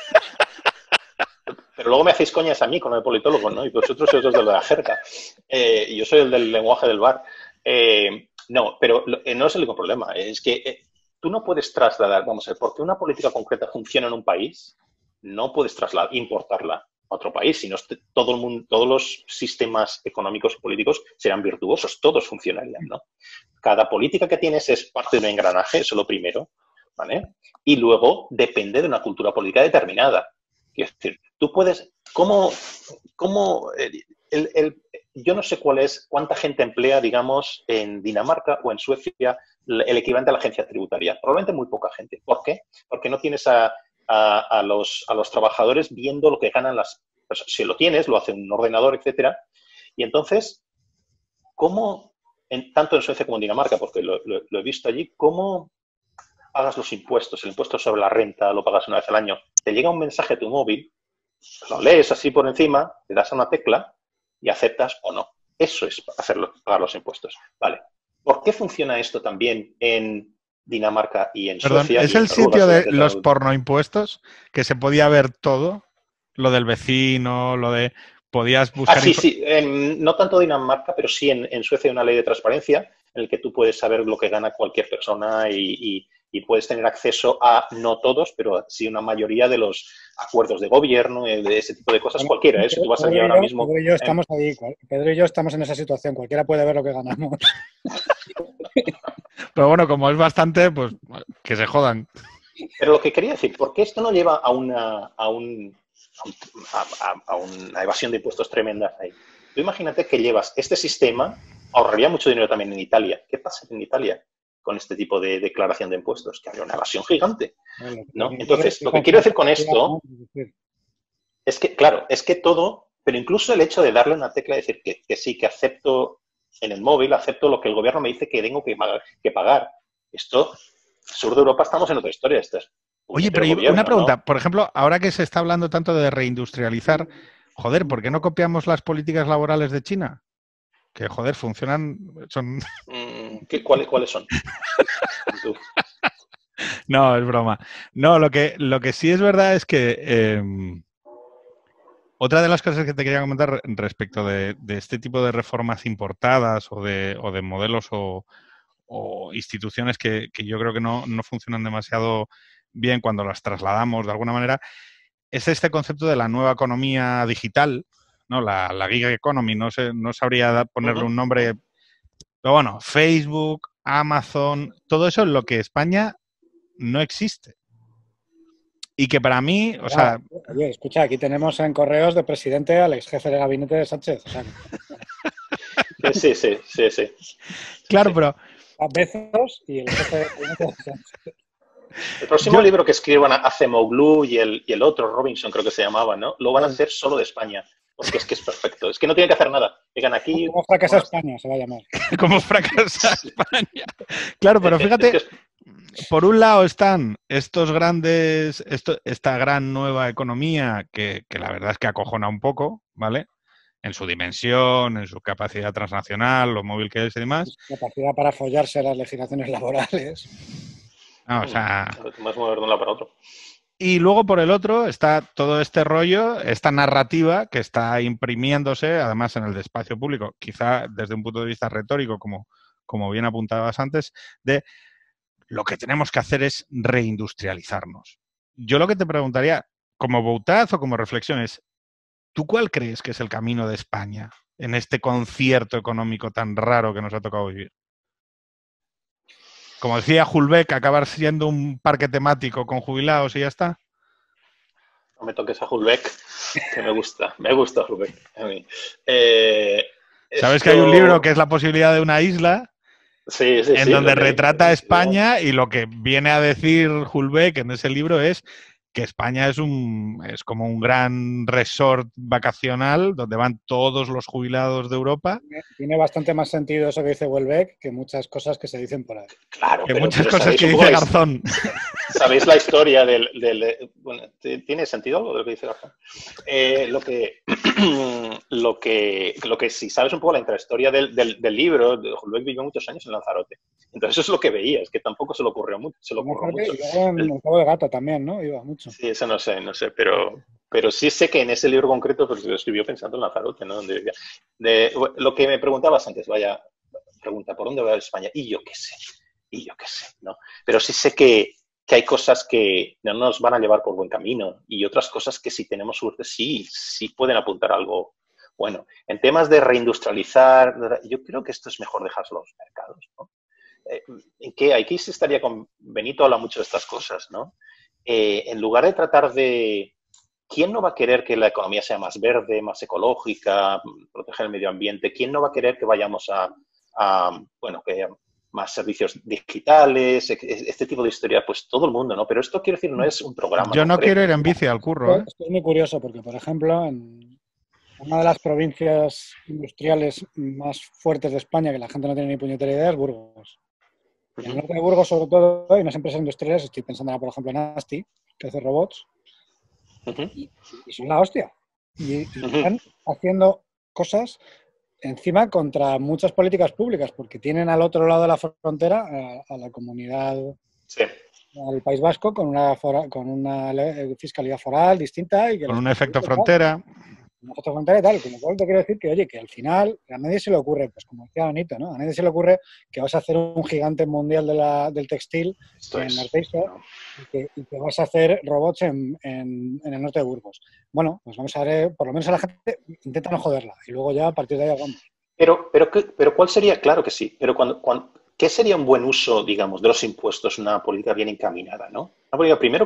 Pero luego me hacéis coñas a mí con el politólogo, ¿no? Y vosotros sois los de la jerga. Y yo soy el del lenguaje del bar. No, pero no es el único problema. Es que tú no puedes trasladar, vamos a ver, porque una política concreta funciona en un país, no puedes importarla a otro país, sino todo el mundo, todos los sistemas económicos y políticos serán virtuosos, todos funcionarían, ¿no? Cada política que tienes es parte de un engranaje, eso es lo primero, ¿vale? Y luego depende de una cultura política determinada. Es decir, tú puedes, yo no sé cuánta gente emplea, digamos, en Dinamarca o en Suecia el equivalente a la agencia tributaria. Probablemente muy poca gente. ¿Por qué? Porque no tienes a los trabajadores viendo lo que ganan las personas. Si lo tienes, lo hace un ordenador, etcétera. Y entonces, tanto en Suecia como en Dinamarca, porque lo he visto allí, ¿cómo pagas los impuestos? El impuesto sobre la renta lo pagas una vez al año. Te llega un mensaje a tu móvil, lo lees así por encima, le das a una tecla y aceptas o no. Eso es pagar los impuestos. Vale. ¿Por qué funciona esto también en Dinamarca y en Perdón, Suecia ¿es y en el Noruega? sitio de los pornoimpuestos? Que se podía ver todo, lo del vecino, lo de... Podías buscar... Sí, sí. No tanto Dinamarca, pero sí en Suecia hay una ley de transparencia en el que tú puedes saber lo que gana cualquier persona y puedes tener acceso a, no todos, pero sí una mayoría de los acuerdos de gobierno, de ese tipo de cosas, Bueno, cualquiera. Si tú vas allí ahora mismo... Pedro y yo estamos ahí. Pedro y yo estamos en esa situación. Cualquiera puede ver lo que ganamos. Pero bueno, como es bastante, pues que se jodan. Pero lo que quería decir, ¿por qué esto no lleva a una evasión de impuestos tremenda ahí? Tú imagínate que llevas este sistema, ahorraría mucho dinero también en Italia. ¿Qué pasa en Italia con este tipo de declaración de impuestos? Que habría una evasión gigante, ¿no? Entonces, lo que quiero decir con esto es que, claro, es que todo, pero incluso el hecho de darle una tecla y decir que sí, que acepto en el móvil, acepto lo que el gobierno me dice que tengo que pagar. Esto, sur de Europa, estamos en otra historia. Esto es Oye, pero gobierno, una pregunta. ¿no? Por ejemplo, ahora que se está hablando tanto de reindustrializar, joder, ¿por qué no copiamos las políticas laborales de China? Que, joder, funcionan, son... ¿Cuáles son? No, es broma. No, lo que sí es verdad es que otra de las cosas que te quería comentar respecto de este tipo de reformas importadas o de modelos o instituciones que yo creo que no funcionan demasiado bien cuando las trasladamos de alguna manera, es este concepto de la nueva economía digital, ¿no? La gig economy, no sabría ponerle un nombre, pero bueno, Facebook, Amazon, todo eso es lo que España no existe. Y que para mí, o sea... Oye, escucha, aquí tenemos en correos de presidente al ex jefe de gabinete de Sánchez. O sea, Sí. Claro, Sí. pero... A Bezos y el jefe de gabinete de Sánchez. El próximo libro que escriban Acemoglu y el otro, Robinson creo que se llamaba, ¿no? Lo van a hacer solo de España, porque es que es perfecto. Es que no tienen que hacer nada. Llegan aquí... ¿Cómo fracasa España? Se va a llamar. ¿Cómo fracasa España? Claro, pero fíjate, por un lado están estos grandes, esta gran nueva economía que la verdad es que acojona un poco, ¿vale? En su dimensión, en su capacidad transnacional, lo móvil que es y demás. Capacidad para follarse las legislaciones laborales. No, o sea... Más mover de un lado para otro. Y luego por el otro está todo este rollo, esta narrativa que está imprimiéndose, además en el espacio público, quizá desde un punto de vista retórico, como bien apuntabas antes, de lo que tenemos que hacer es reindustrializarnos. Yo lo que te preguntaría, como boutaz o como reflexión, es, ¿tú cuál crees que es el camino de España en este concierto económico tan raro que nos ha tocado vivir? Como decía Hulbeck, acabar siendo un parque temático con jubilados y ya está. No me toques a Hulbeck, que me gusta Hulbeck. A mí. ¿Sabes que hay un libro que es La posibilidad de una isla? Sí, en donde retrata a España y lo que viene a decir Hulbeck en ese libro es que España es como un gran resort vacacional donde van todos los jubilados de Europa. Tiene bastante más sentido eso que dice Welbeck que muchas cosas que se dicen por ahí. Claro, que muchas cosas que dice Garzón. ¿Sabéis la historia del bueno, ¿tiene sentido algo de lo que dice Garzón? Lo que si sabes un poco la intrahistoria del libro, Hulbeck vivió muchos años en Lanzarote. Entonces eso es lo que veía, es que tampoco se lo ocurrió mucho. Y luego en el Cabo de Gata también, ¿no? Iba mucho. Sí, eso no sé, pero sí sé que en ese libro concreto pues, lo escribió pensando en Lanzarote, ¿no? Donde vivía. Lo que me preguntabas antes, vaya pregunta, ¿por dónde va España? Y yo qué sé, ¿no? Pero sí sé que hay cosas que no nos van a llevar por buen camino y otras cosas que si tenemos suerte sí pueden apuntar a algo bueno. En temas de reindustrializar, yo creo que esto es mejor dejarlo a los mercados, ¿no? ¿En qué? Aquí se estaría con Benito, habla mucho de estas cosas, ¿no? En lugar de tratar de... ¿Quién no va a querer que la economía sea más verde, más ecológica, proteger el medio ambiente? ¿Quién no va a querer que vayamos bueno, que haya más servicios digitales, este tipo de historia? Pues todo el mundo, ¿no? Pero esto, quiero decir, no es un programa. Yo no quiero ir en bici al curro, ¿eh? Esto es muy curioso porque, por ejemplo, en una de las provincias industriales más fuertes de España, que la gente no tiene ni puñetera idea, es Burgos. En el norte de Burgos, sobre todo, hay unas empresas industriales, estoy pensando, por ejemplo, en Asti, que hace robots, y son la hostia. Y están haciendo cosas encima contra muchas políticas públicas, porque tienen al otro lado de la frontera a la comunidad, Sí. al País Vasco, con una fiscalidad foral distinta y que Con les un efecto persigue, tal, frontera. una foto frontera y tal. Con lo cual te quiero decir que, oye, que al final a nadie se le ocurre, pues como decía Benito, ¿no? A nadie se le ocurre que vas a hacer un gigante mundial del textil Esto en es. Arteixo ¿No? y que vas a hacer robots en el norte de Burgos. Bueno, pues vamos a ver, por lo menos a la gente intenta no joderla y luego ya a partir de ahí vamos. Pero ¿cuál sería? Claro que sí, pero ¿qué sería un buen uso, digamos, de los impuestos, una política bien encaminada, ¿no? Una política, primero,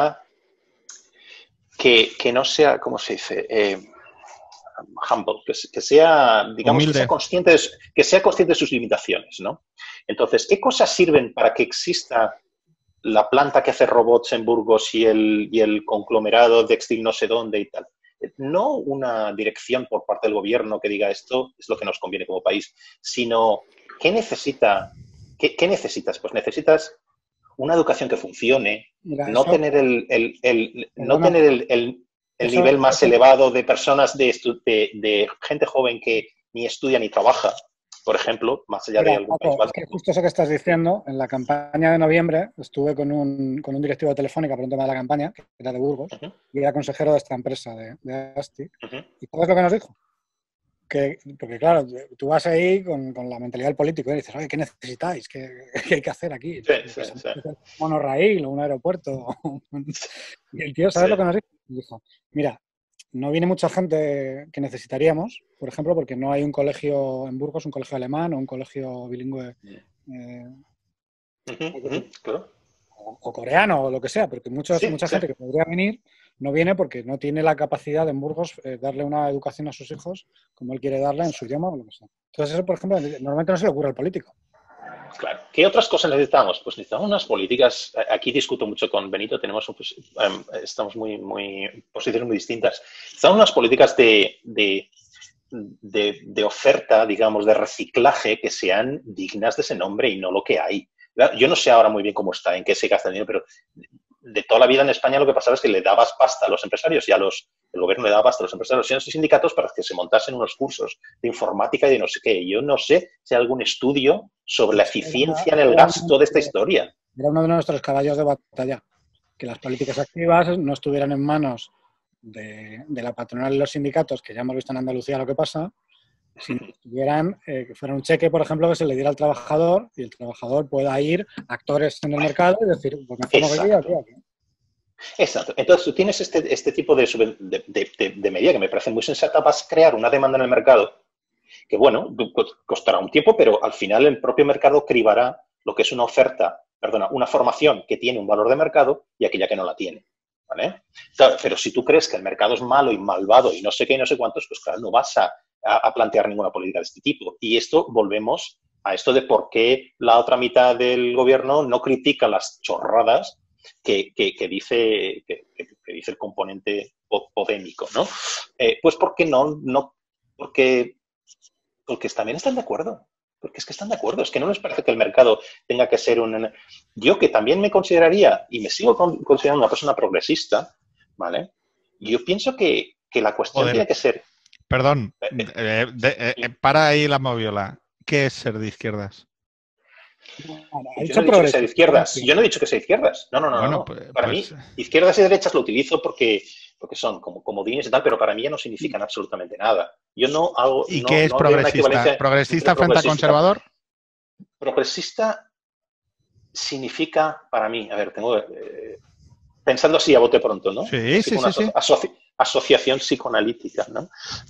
que no sea, ¿cómo se dice? Humble, que sea, digamos, Humilde. que sea consciente de sus limitaciones, ¿no? Entonces, ¿qué cosas sirven para que exista la planta que hace robots en Burgos y el conglomerado textil no sé dónde y tal? No una dirección por parte del gobierno que diga esto es lo que nos conviene como país, sino ¿qué necesitas? Pues necesitas una educación que funcione, Mira, no eso, tener no perdona, tener el nivel más eso elevado de personas, de gente joven que ni estudia ni trabaja, por ejemplo, más allá de mira, algún país Paco, es que báltico. justo eso que estás diciendo, en la campaña de noviembre estuve con un directivo de Telefónica por un tema de la campaña, que era de Burgos, Uh-huh, y era consejero de esta empresa de Asti. uh-huh. ¿Y sabes lo que nos dijo? Porque claro, tú vas ahí con la mentalidad del político y dices, oye, ¿qué necesitáis? ¿Qué hay que hacer aquí? Sí, sí, Pues sí. un monorraíl o un aeropuerto. Y el tío, ¿sabes Sí. lo que nos dijo? Dijo, mira, no viene mucha gente que necesitaríamos, por ejemplo, porque no hay un colegio en Burgos, un colegio alemán o un colegio bilingüe eh, Uh-huh, uh-huh, claro. o coreano o lo que sea, porque Sí, mucha sí. gente que podría venir no viene porque no tiene la capacidad en Burgos darle una educación a sus hijos como él quiere darle en su idioma o lo que sea. Entonces eso, por ejemplo, normalmente no se le ocurre al político. Claro. ¿Qué otras cosas necesitamos? Pues necesitamos unas políticas. Aquí discuto mucho con Benito, estamos muy posiciones muy distintas. Necesitamos unas políticas de oferta, digamos, de reciclaje que sean dignas de ese nombre y no lo que hay. Yo no sé ahora muy bien cómo está, en qué se gasta el dinero, pero de toda la vida en España lo que pasaba es que le dabas pasta a los empresarios y el gobierno le daba pasta a los empresarios y a los sindicatos para que se montasen unos cursos de informática y de no sé qué. Yo no sé si hay algún estudio sobre la eficiencia en el gasto de esta historia. Era uno de nuestros caballos de batalla, que las políticas activas no estuvieran en manos de la patronal y los sindicatos, que ya hemos visto en Andalucía lo que pasa, sino que estuvieran, que fuera un cheque, por ejemplo, que se le diera al trabajador y el trabajador pueda ir a actores en el mercado y decir, pues me formo aquí, aquí, Exacto. aquí. Exacto. Entonces, tú tienes este tipo de medida que me parece muy sensata. Vas a crear una demanda en el mercado que, bueno, costará un tiempo, pero al final el propio mercado cribará lo que es una formación que tiene un valor de mercado y aquella que no la tiene. ¿Vale? Claro, pero si tú crees que el mercado es malo y malvado y no sé qué y no sé cuántos, pues claro, no vas a plantear ninguna política de este tipo. Y esto volvemos a esto de por qué la otra mitad del gobierno no critica las chorradas que dice el componente podémico, ¿no? Pues porque porque también están de acuerdo. Porque es que están de acuerdo. Es que no les parece que el mercado tenga que ser un... Yo que también me consideraría, y me sigo considerando una persona progresista, ¿vale? Yo pienso que la cuestión Joder, tiene que ser... perdón, para ahí la moviola. ¿Qué es ser de izquierdas? Ha Yo no dicho he dicho que sea de progresista, no izquierdas. Yo no he izquierda. dicho que sea de izquierdas. No, no, no, no, Bueno, no. Para pues, mí, izquierdas y derechas lo utilizo porque son como comodines y tal, pero para mí ya no significan absolutamente nada. Yo ¿y qué es no veo una progresista? equivalencia entre ¿Progresista frente a progresista. conservador? Progresista significa para mí, a ver, pensando así a bote pronto, ¿no? Sí, Así sí, como sí, una sí. asociación psicoanalítica, ¿no?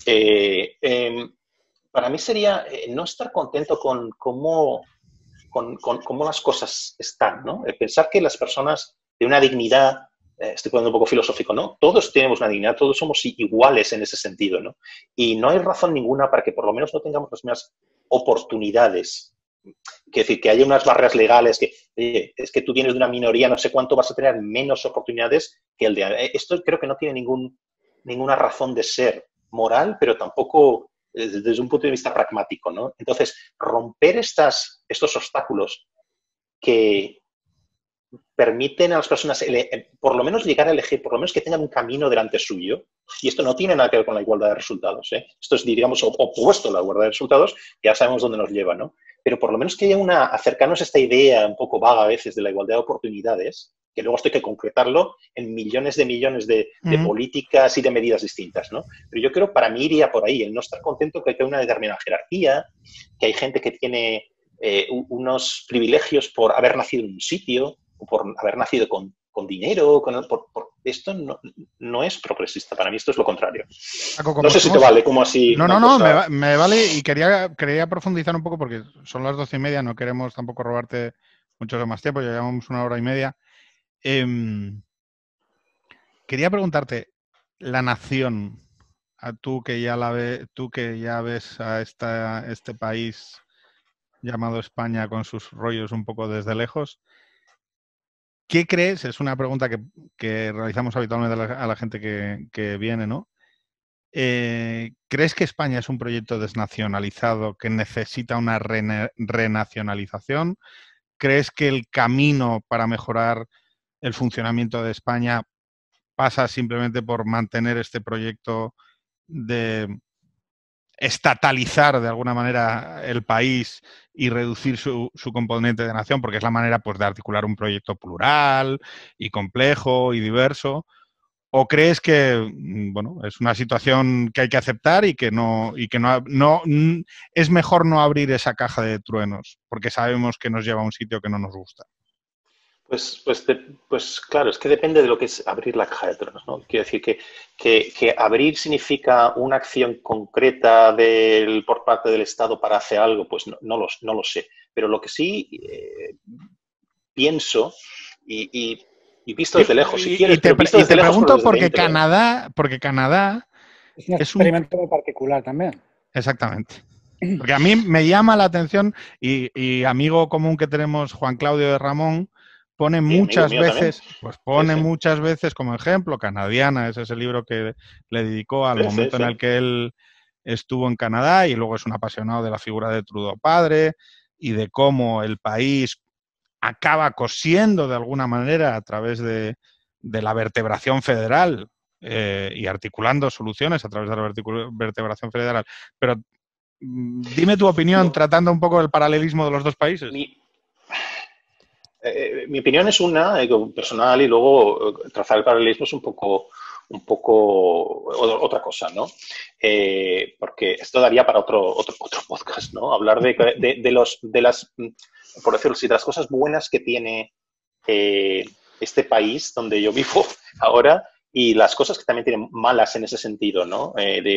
Para mí sería no estar contento con cómo las cosas están, ¿no? Pensar que las personas de una dignidad, estoy poniendo un poco filosófico, ¿no? Todos tenemos una dignidad, todos somos iguales en ese sentido, ¿no? Y no hay razón ninguna para que por lo menos no tengamos las mismas oportunidades. Quiere decir, que haya unas barreras legales, que es que tú vienes de una minoría, no sé cuánto vas a tener menos oportunidades que el de... Esto creo que no tiene ninguna razón de ser moral, pero tampoco desde un punto de vista pragmático, ¿no? Entonces, romper estos obstáculos que permiten a las personas por lo menos llegar a elegir, por lo menos que tengan un camino delante suyo. Y esto no tiene nada que ver con la igualdad de resultados, ¿eh? Esto es, digamos, opuesto a la igualdad de resultados, ya sabemos dónde nos lleva, ¿no? Pero por lo menos que haya acercarnos a esta idea un poco vaga a veces de la igualdad de oportunidades, que luego esto hay que concretarlo en millones de políticas y de medidas distintas, ¿no? Pero yo creo, para mí iría por ahí, el no estar contento que hay una determinada jerarquía, que hay gente que tiene unos privilegios por haber nacido en un sitio, o por haber nacido con dinero, esto no es progresista. Para mí esto es lo contrario. Paco, no sé si te vale como así. No, me vale, y quería profundizar un poco porque son las 12:30, no queremos tampoco robarte mucho más tiempo, ya llevamos 1 hora y media. Quería preguntarte, la nación, tú que ya ves a este país llamado España con sus rollos un poco desde lejos, ¿qué crees? Es una pregunta que realizamos habitualmente a la gente que viene, ¿no? ¿Crees que España es un proyecto desnacionalizado que necesita una renacionalización? ¿Crees que el camino para mejorar el funcionamiento de España pasa simplemente por mantener este proyecto de estatalizar de alguna manera el país y reducir su componente de nación, porque es la manera, pues, de articular un proyecto plural y complejo y diverso? ¿O crees que, bueno, es una situación que hay que aceptar y que es mejor no abrir esa caja de truenos, porque sabemos que nos lleva a un sitio que no nos gusta? Pues claro, es que depende de lo que es abrir la caja de truenos, ¿no? Quiero decir que abrir significa una acción concreta por parte del Estado para hacer algo, pues no lo sé. Pero lo que sí pienso, y visto desde lejos, si quieres, te pregunto porque Canadá es un experimento muy particular también. Exactamente. Porque a mí me llama la atención, y amigo común que tenemos, Juan Claudio de Ramón, pone muchas veces como ejemplo Canadiana, ese es el libro que le dedicó al momento en el que él estuvo en Canadá, y luego es un apasionado de la figura de Trudeau padre y de cómo el país acaba cosiendo de alguna manera a través de la vertebración federal y articulando soluciones a través de la vertebración federal. Pero dime tu opinión tratando un poco el paralelismo de los dos países. Mi opinión es una personal, y luego trazar el paralelismo es un poco otra cosa, ¿no? Porque esto daría para otro podcast, ¿no? Hablar de las, por decirlo así, de las cosas buenas que tiene este país donde yo vivo ahora, y las cosas que también tienen malas en ese sentido, ¿no?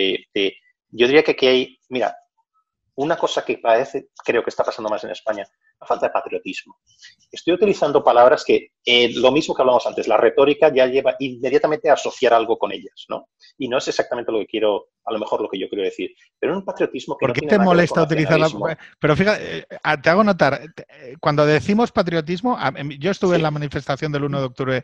Yo diría que aquí hay, mira, una cosa que creo que está pasando más en España, la falta de patriotismo. Estoy utilizando palabras que, lo mismo que hablamos antes, la retórica ya lleva inmediatamente a asociar algo con ellas, ¿no? Y no es exactamente lo que yo quiero decir. Pero un patriotismo que ¿Por qué te molesta utilizar Pero fíjate, te hago notar, cuando decimos patriotismo, yo estuve en la manifestación del 1 de octubre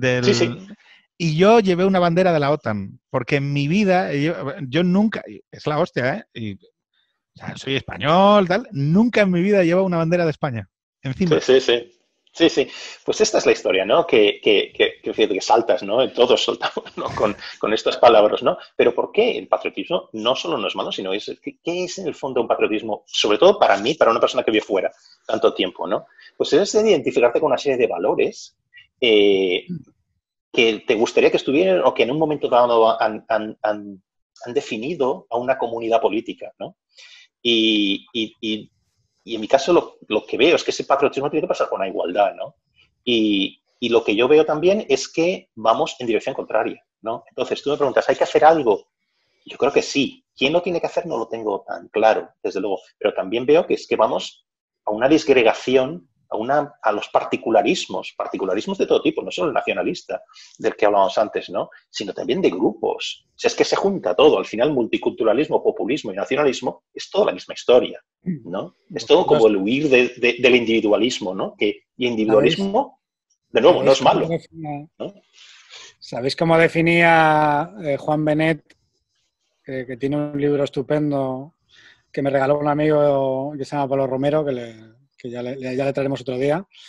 y yo llevé una bandera de la OTAN, porque en mi vida, yo nunca, es la hostia, ¿eh? O sea, soy español, tal. Nunca en mi vida llevo una bandera de España encima. Sí. Pues esta es la historia, ¿no? Que saltas, ¿no? Todos soltamos, ¿no? Con estas palabras, ¿no? Pero ¿por qué el patriotismo no solo no es malo, sino ¿qué es en el fondo un patriotismo? Sobre todo para mí, para una persona que vive fuera tanto tiempo, ¿no? Pues es identificarte con una serie de valores que te gustaría que estuvieran, o que en un momento dado han definido a una comunidad política, ¿no? Y en mi caso lo que veo es que ese patriotismo tiene que pasar con la igualdad, ¿no? Y lo que yo veo también es que vamos en dirección contraria, ¿no? Entonces, tú me preguntas, ¿hay que hacer algo? Yo creo que sí. ¿Quién lo tiene que hacer? No lo tengo tan claro, desde luego. Pero también veo que es que vamos a una disgregación, a los particularismos de todo tipo, no solo el nacionalista del que hablábamos antes, ¿no? Sino también de grupos. O sea, es que se junta todo. Al final, multiculturalismo, populismo y nacionalismo es toda la misma historia, ¿no? Es todo como el huir del individualismo, ¿no? Y individualismo, de nuevo, no es malo, ¿no? ¿Sabéis cómo definía Juan Benet, que tiene un libro estupendo que me regaló un amigo que se llama Pablo Romero, que ya le traeremos otro día,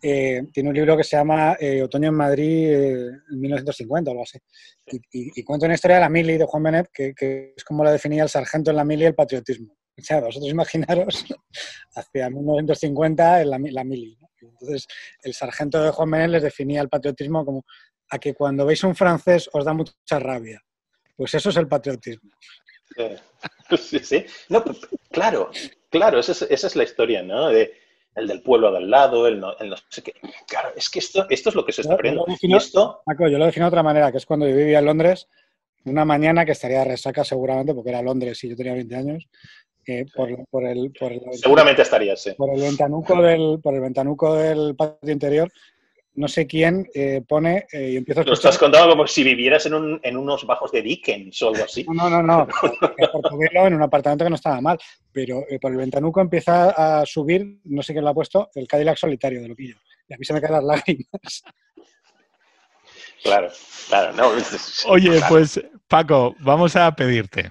tiene un libro que se llama Otoño en Madrid en 1950 o algo así. Y cuenta una historia de la mili de Juan Benet, que es como la definía el sargento en la mili el patriotismo. O sea, vosotros imaginaros hacia 1950 en la mili, ¿no? Entonces, el sargento de Juan Benet les definía el patriotismo como a que cuando veis un francés os da mucha rabia. Pues eso es el patriotismo. Sí, sí. No, claro, esa es la historia, ¿no? El del pueblo de al lado, el no sé qué. Claro, es que esto es lo que se está perdiendo. Y esto... Paco, yo lo defino de otra manera, que es cuando yo vivía en Londres, una mañana que estaría de resaca seguramente, porque era Londres y yo tenía 20 años, seguramente estarías, sí. Por el ventanuco del patio interior, no sé quién pone y empiezo a escuchar... Lo estás contando como si vivieras en unos bajos de Dickens o algo así. No. En Portobelo, en un apartamento que no estaba mal, pero por el ventanuco empieza a subir, no sé quién lo ha puesto, el Cadillac solitario de Loquillo. Y a mí se me caen las lágrimas. Claro. No, oye, claro. Pues, Paco, vamos a pedirte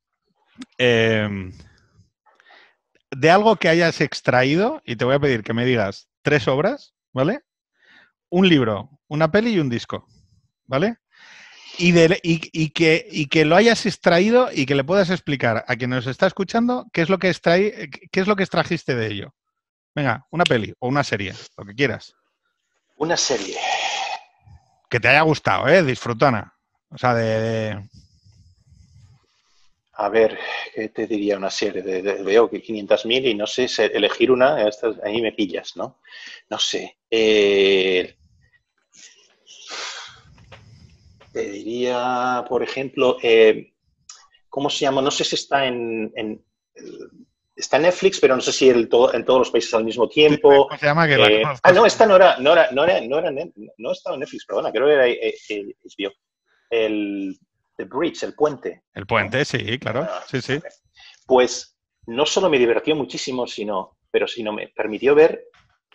de algo que hayas extraído, y te voy a pedir que me digas 3 obras, ¿vale? Un libro, una peli y un disco, ¿vale? Y que lo hayas extraído y que le puedas explicar a quien nos está escuchando qué es lo que extrajiste de ello. Venga, una peli o una serie, lo que quieras. Una serie. Que te haya gustado, disfrutona. O sea, A ver, ¿qué te diría una serie? Veo que 500.000 y no sé elegir una, ahí me pillas, ¿no? No sé. Te diría, por ejemplo, ¿cómo se llama? No sé si está está en Netflix, pero no sé si en todos los países al mismo tiempo. ¿Cómo se llama? No, esta no estaba en Netflix, perdona, creo que era HBO. The Bridge, el puente. El puente, ¿no? Sí, claro. Sí. Pues no solo me divirtió muchísimo, sino me permitió ver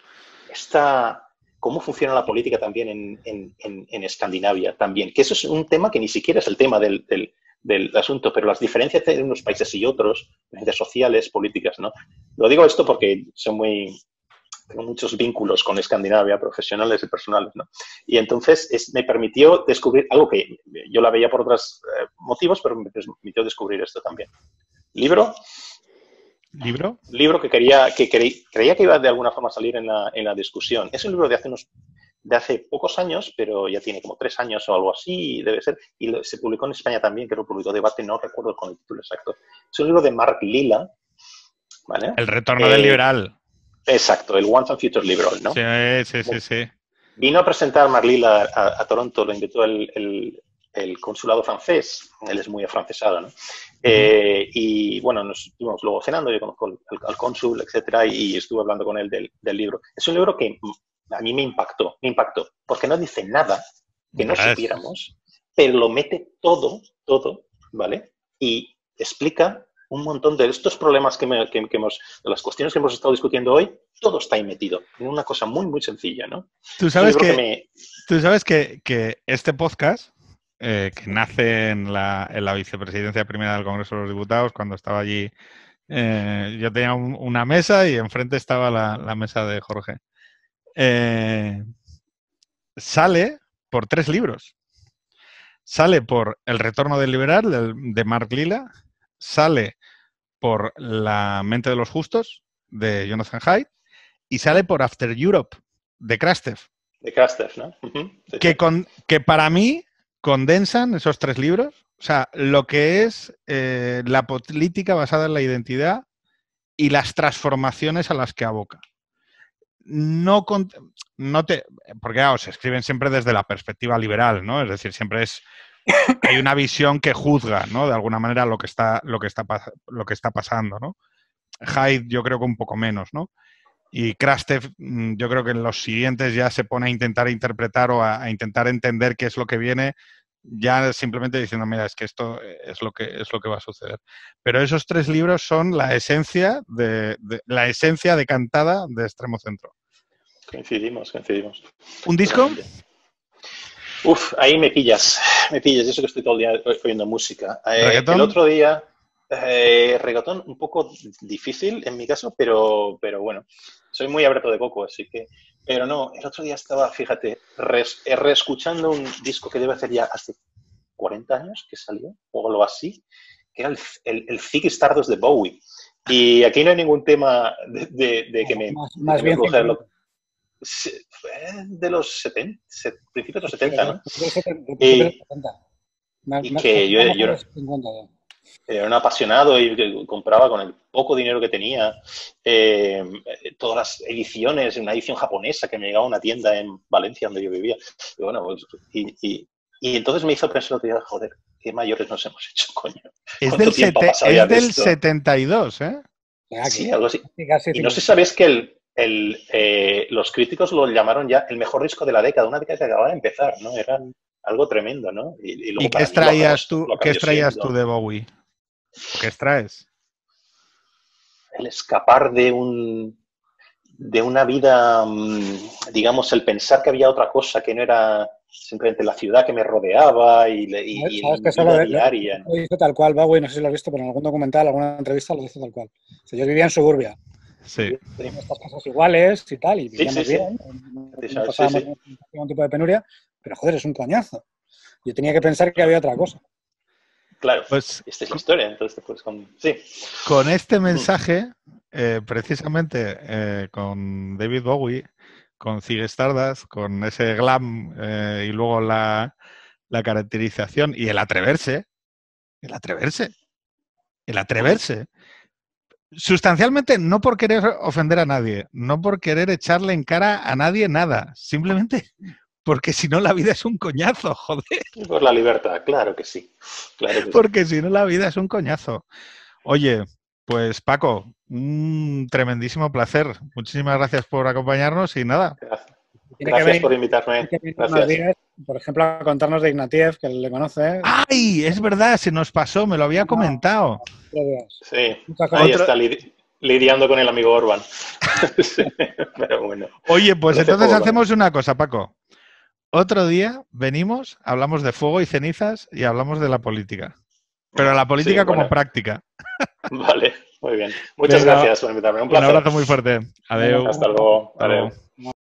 cómo funciona la política también en Escandinavia también, que eso es un tema que ni siquiera es el tema del asunto, pero las diferencias entre unos países y otros, diferencias sociales, políticas, ¿no? Lo digo esto porque tengo muchos vínculos con Escandinavia, profesionales y personales, ¿no? Y entonces me permitió descubrir algo que yo la veía por otros motivos, pero me permitió descubrir esto también. ¿Libro? Libro que creía que iba de alguna forma a salir en la discusión. Es un libro de hace pocos años, pero ya tiene como 3 años o algo así, debe ser, y se publicó en España también, que lo publicó Debate, no recuerdo con el título exacto. Es un libro de Mark Lilla, ¿vale? El retorno del liberal. Exacto, el Once and Future Liberal, ¿no? Sí. Vino a presentar Mark Lilla a Toronto, lo invitó el consulado francés, él es muy afrancesado, ¿no? Y bueno, nos estuvimos luego cenando, yo conozco al cónsul, etcétera, y estuve hablando con él del libro. Es un libro que a mí me impactó, porque no dice nada que no supiéramos, pero lo mete todo, ¿vale? Y explica un montón de estos problemas de las cuestiones que hemos estado discutiendo hoy, todo está ahí metido, en una cosa muy, muy sencilla, ¿no? Tú sabes que este podcast, que nace en la vicepresidencia primera del Congreso de los Diputados, cuando estaba allí, yo tenía una mesa y enfrente estaba la mesa de Jorge. Sale por 3 libros. Sale por El retorno del liberal, de Mark Lilla. Sale por La mente de los justos, de Jonathan Haidt. Y sale por After Europe, de Krastev. De Krastev, ¿no? Sí. Que para mí condensan esos 3 libros. O sea, lo que es la política basada en la identidad y las transformaciones a las que aboca. Porque claro, se escriben siempre desde la perspectiva liberal, ¿no? Es decir, siempre hay una visión que juzga, ¿no? De alguna manera lo que está pasando, ¿no? Haidt yo creo que un poco menos, ¿no? Y Krastev, yo creo que en los siguientes ya se pone a intentar interpretar o a intentar entender qué es lo que viene, ya simplemente diciendo, mira, es que esto es lo que va a suceder. Pero esos 3 libros son la esencia decantada de Extremo Centro. Coincidimos. ¿Un disco? Ahí me pillas, eso que estoy todo el día oyendo música. ¿Reggaetón? El otro día, reggaetón un poco difícil en mi caso, pero bueno, soy muy abierto de coco, así que... Pero no, el otro día estaba, fíjate, reescuchando un disco que debe hacer ya hace 40 años que salió, o algo así, que era el Ziggy Stardust de Bowie. Y aquí no hay ningún tema de que me... Más bien de los 70, principios de los 70, ¿no? Y que yo era un apasionado y compraba con el poco dinero que tenía todas las ediciones, una edición japonesa que me llegaba a una tienda en Valencia donde yo vivía. Y bueno, pues, y entonces me hizo pensar, joder, qué mayores nos hemos hecho, coño. Es del 72, ¿eh? Sí, algo así. Y no sé si sabéis que los críticos lo llamaron ya el mejor disco de la década, una década que acababa de empezar, ¿no? Era algo tremendo, ¿no? Y luego, qué extraías tú de Bowie? ¿Qué extraes? El escapar de una vida, digamos, el pensar que había otra cosa que no era simplemente la ciudad que me rodeaba y la vida diaria. Lo dice tal cual, Bowie, no sé si lo has visto, pero en algún documental, alguna entrevista lo dice tal cual. O sea, yo vivía en suburbia. Sí. Teníamos estas casas iguales y tal, y vivíamos bien. No pasábamos ningún tipo de penuria, pero joder, es un coñazo. Yo tenía que pensar que había otra cosa. Claro, pues, esta es la historia. Entonces, pues, con este mensaje, precisamente con David Bowie, con Ziggy Stardust, con ese glam y luego la caracterización y el atreverse, sustancialmente no por querer ofender a nadie, no por querer echarle en cara a nadie nada, simplemente porque si no la vida es un coñazo, joder. Por la libertad, claro que sí. Porque si no la vida es un coñazo. Oye, pues Paco, un tremendísimo placer. Muchísimas gracias por acompañarnos y nada. Gracias por invitarme. Gracias. Por ejemplo, a contarnos de Ignatieff, que le conoce. ¡Ay! Es verdad, se nos pasó, me lo había comentado. Sí, ahí está lidiando con el amigo Orban. Sí, pero bueno. Oye, pues entonces hacemos una cosa, Paco. Otro día venimos, hablamos de fuego y cenizas y hablamos de la política. Pero la política como práctica. Vale, muy bien. Muchas gracias por invitarme. Un placer. Un abrazo muy fuerte. Adiós. Hasta luego. Adiós.